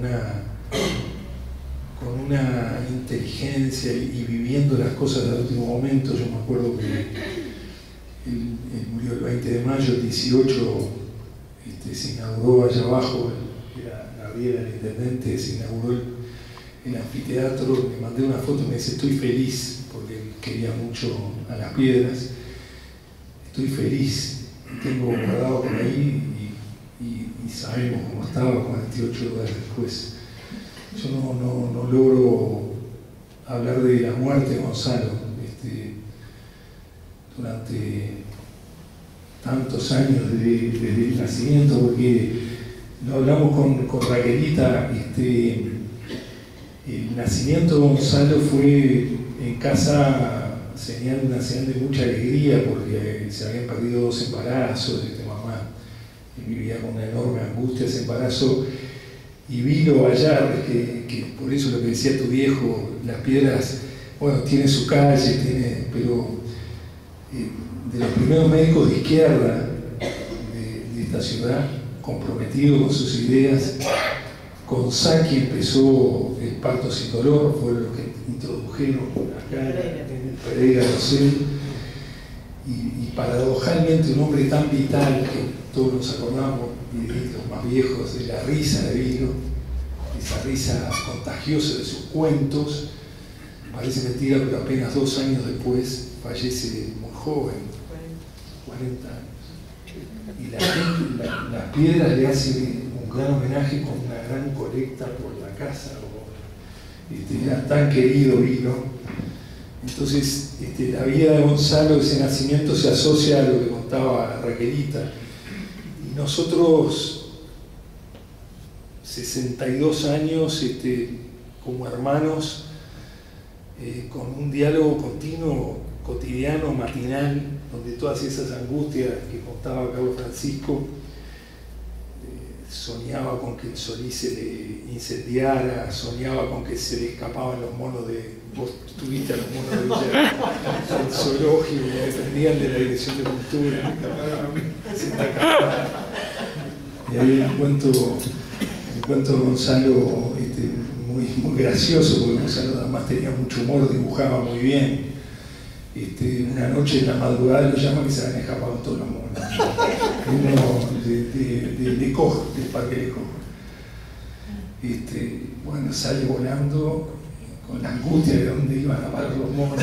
una inteligencia, y viviendo las cosas al último momento. Yo me acuerdo que él murió el 20 de mayo, el 18 se inauguró allá abajo, la vida del intendente, se inauguró el anfiteatro. Le mandé una foto y me dice: estoy feliz, porque él quería mucho a Las Piedras. Estoy feliz, tengo guardado por ahí, y sabemos cómo estaba 48 horas después. Yo no logro hablar de la muerte de Gonzalo durante tantos años desde el nacimiento, porque lo hablamos con Raquelita. El nacimiento de Gonzalo fue en casa una señal de mucha alegría, porque se habían perdido 2 embarazos. Mamá vivía con una enorme angustia ese embarazo, y Vilo Vallar, que por eso lo que decía tu viejo, Las Piedras, bueno, tiene su calle, pero de los primeros médicos de izquierda de esta ciudad, comprometido con sus ideas. Con Saki empezó el parto sin dolor, fue lo que introdujeron acá en Pereira Rosell, y paradojalmente un hombre tan vital, que todos nos acordamos, y los más viejos, de la risa de Vilo, esa risa contagiosa de sus cuentos. Parece mentira, pero apenas 2 años después fallece muy joven, 40 años. Y Las Piedras le hace un gran homenaje con una gran colecta por la casa. Era tan querido Vilo. Entonces, la vida de Gonzalo, ese nacimiento, se asocia a lo que contaba Raquelita. Y nosotros, 62 años como hermanos, con un diálogo continuo, cotidiano, matinal, donde todas esas angustias que contaba Carlos Francisco, soñaba con que el Solís se le incendiara, soñaba con que se le escapaban los monos vos tuviste a los monos de Villa, del zoológico, que dependían de la Dirección de Cultura, y ahí encuentro a Gonzalo muy gracioso, porque Gonzalo además tenía mucho humor, dibujaba muy bien. Una noche en la madrugada lo llama que se habían escapado todos los monos. de Koch, del parque de Koch. Bueno, sale volando con la angustia de dónde iban a parar los monos.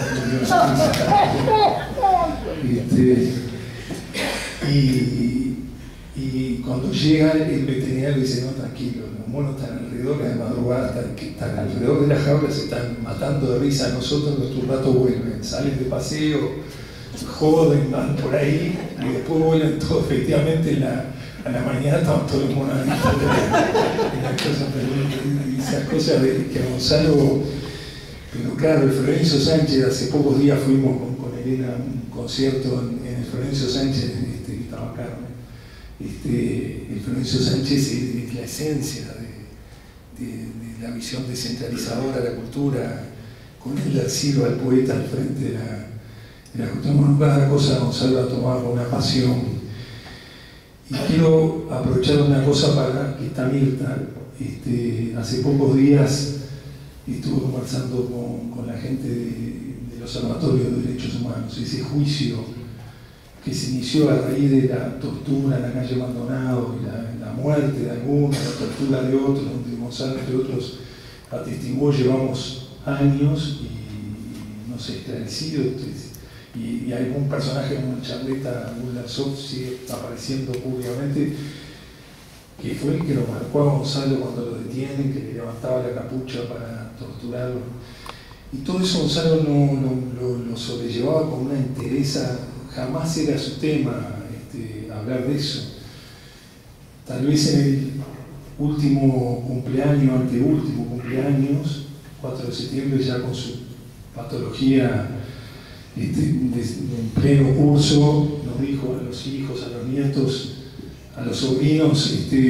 Y cuando llega el veterinario dice, no, tranquilo, los monos están alrededor, de madrugada están alrededor de la jaula, se están matando de risa a nosotros, nuestro rato vuelven, salen de paseo, joden, van por ahí y después vuelan todos. Efectivamente a la mañana estaban todos los monos en la cosa, y esas cosas que a Gonzalo. Pero claro, el Florencio Sánchez, hace pocos días fuimos con Elena a un concierto en el Florencio Sánchez, que estaba Carmen. El Florencio Sánchez es la esencia de la visión descentralizadora de la cultura, con el asilo al poeta al frente de la cuestión. Bueno, cada cosa Gonzalo ha tomado con una pasión. Y quiero aprovechar una cosa para que está Mirta. Hace pocos días estuve conversando con la gente del Observatorio de Derechos Humanos. Ese juicio que se inició a raíz de la tortura en la calle Maldonado y la muerte de algunos, la tortura de otros, donde Gonzalo, entre otros, atestiguó. Llevamos años y no sé, esclarecido. Y algún personaje como Charleta Guldarsov sigue apareciendo públicamente, que fue el que lo marcó a Gonzalo cuando lo detienen, que le levantaba la capucha para torturarlo. Y todo eso Gonzalo lo sobrellevaba con una entereza. Jamás era su tema hablar de eso. Tal vez en el último cumpleaños, anteúltimo cumpleaños, 4 de septiembre, ya con su patología en pleno curso, nos dijo a los hijos, a los nietos, a los sobrinos,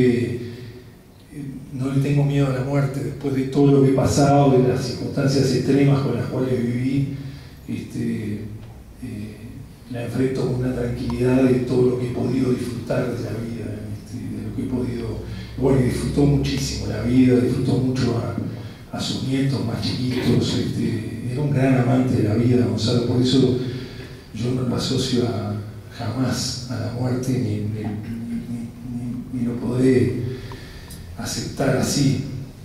no le tengo miedo a la muerte. Después de todo lo que he pasado, de las circunstancias extremas con las cuales viví, la enfrento con una tranquilidad de todo lo que he podido disfrutar de la vida, de lo que he podido. Bueno, y disfrutó muchísimo la vida, disfrutó mucho a sus nietos más chiquitos. Era un gran amante de la vida, Gonzalo. Por eso yo no lo asocio jamás a la muerte, ni lo podré aceptar así.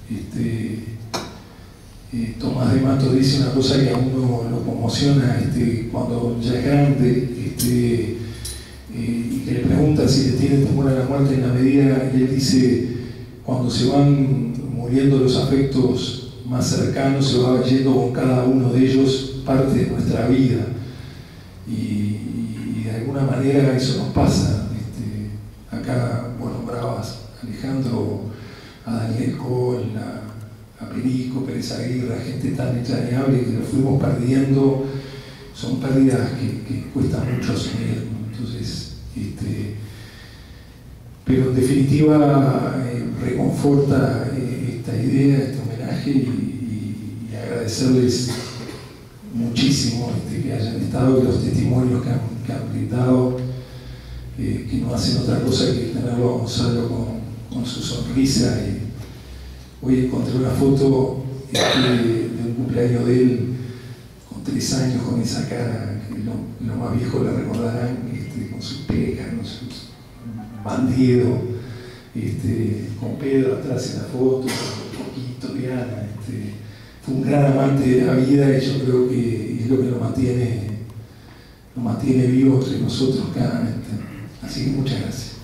Tomás de Mato dice una cosa que a uno lo conmociona cuando ya es grande, y que le pregunta si le tiene temor a la muerte en la medida, y él dice, cuando se van muriendo los afectos más cercanos, se va yendo con cada uno de ellos parte de nuestra vida, y de alguna manera eso nos pasa. Acá vos nombrabas a Alejandro, a Daniel Coll, a Perico, Pérez Aguirre, a gente tan entrañable que lo fuimos perdiendo. Son pérdidas que cuestan mucho asumir, ¿no? Entonces, pero en definitiva reconforta esta idea, este homenaje, y agradecerles muchísimo que hayan estado, y los testimonios que han brindado, que no hacen otra cosa que tenerlo a Gonzalo con su sonrisa. Y hoy encontré una foto de un cumpleaños de él con 3 años, con esa cara que los más viejos le recordarán, con sus pecas, con sus bandidos, con Pedro atrás en la foto, con Poquito, Diana. Fue un gran amante de la vida, y yo creo que es lo que lo mantiene vivo entre nosotros claramente. Así que muchas gracias.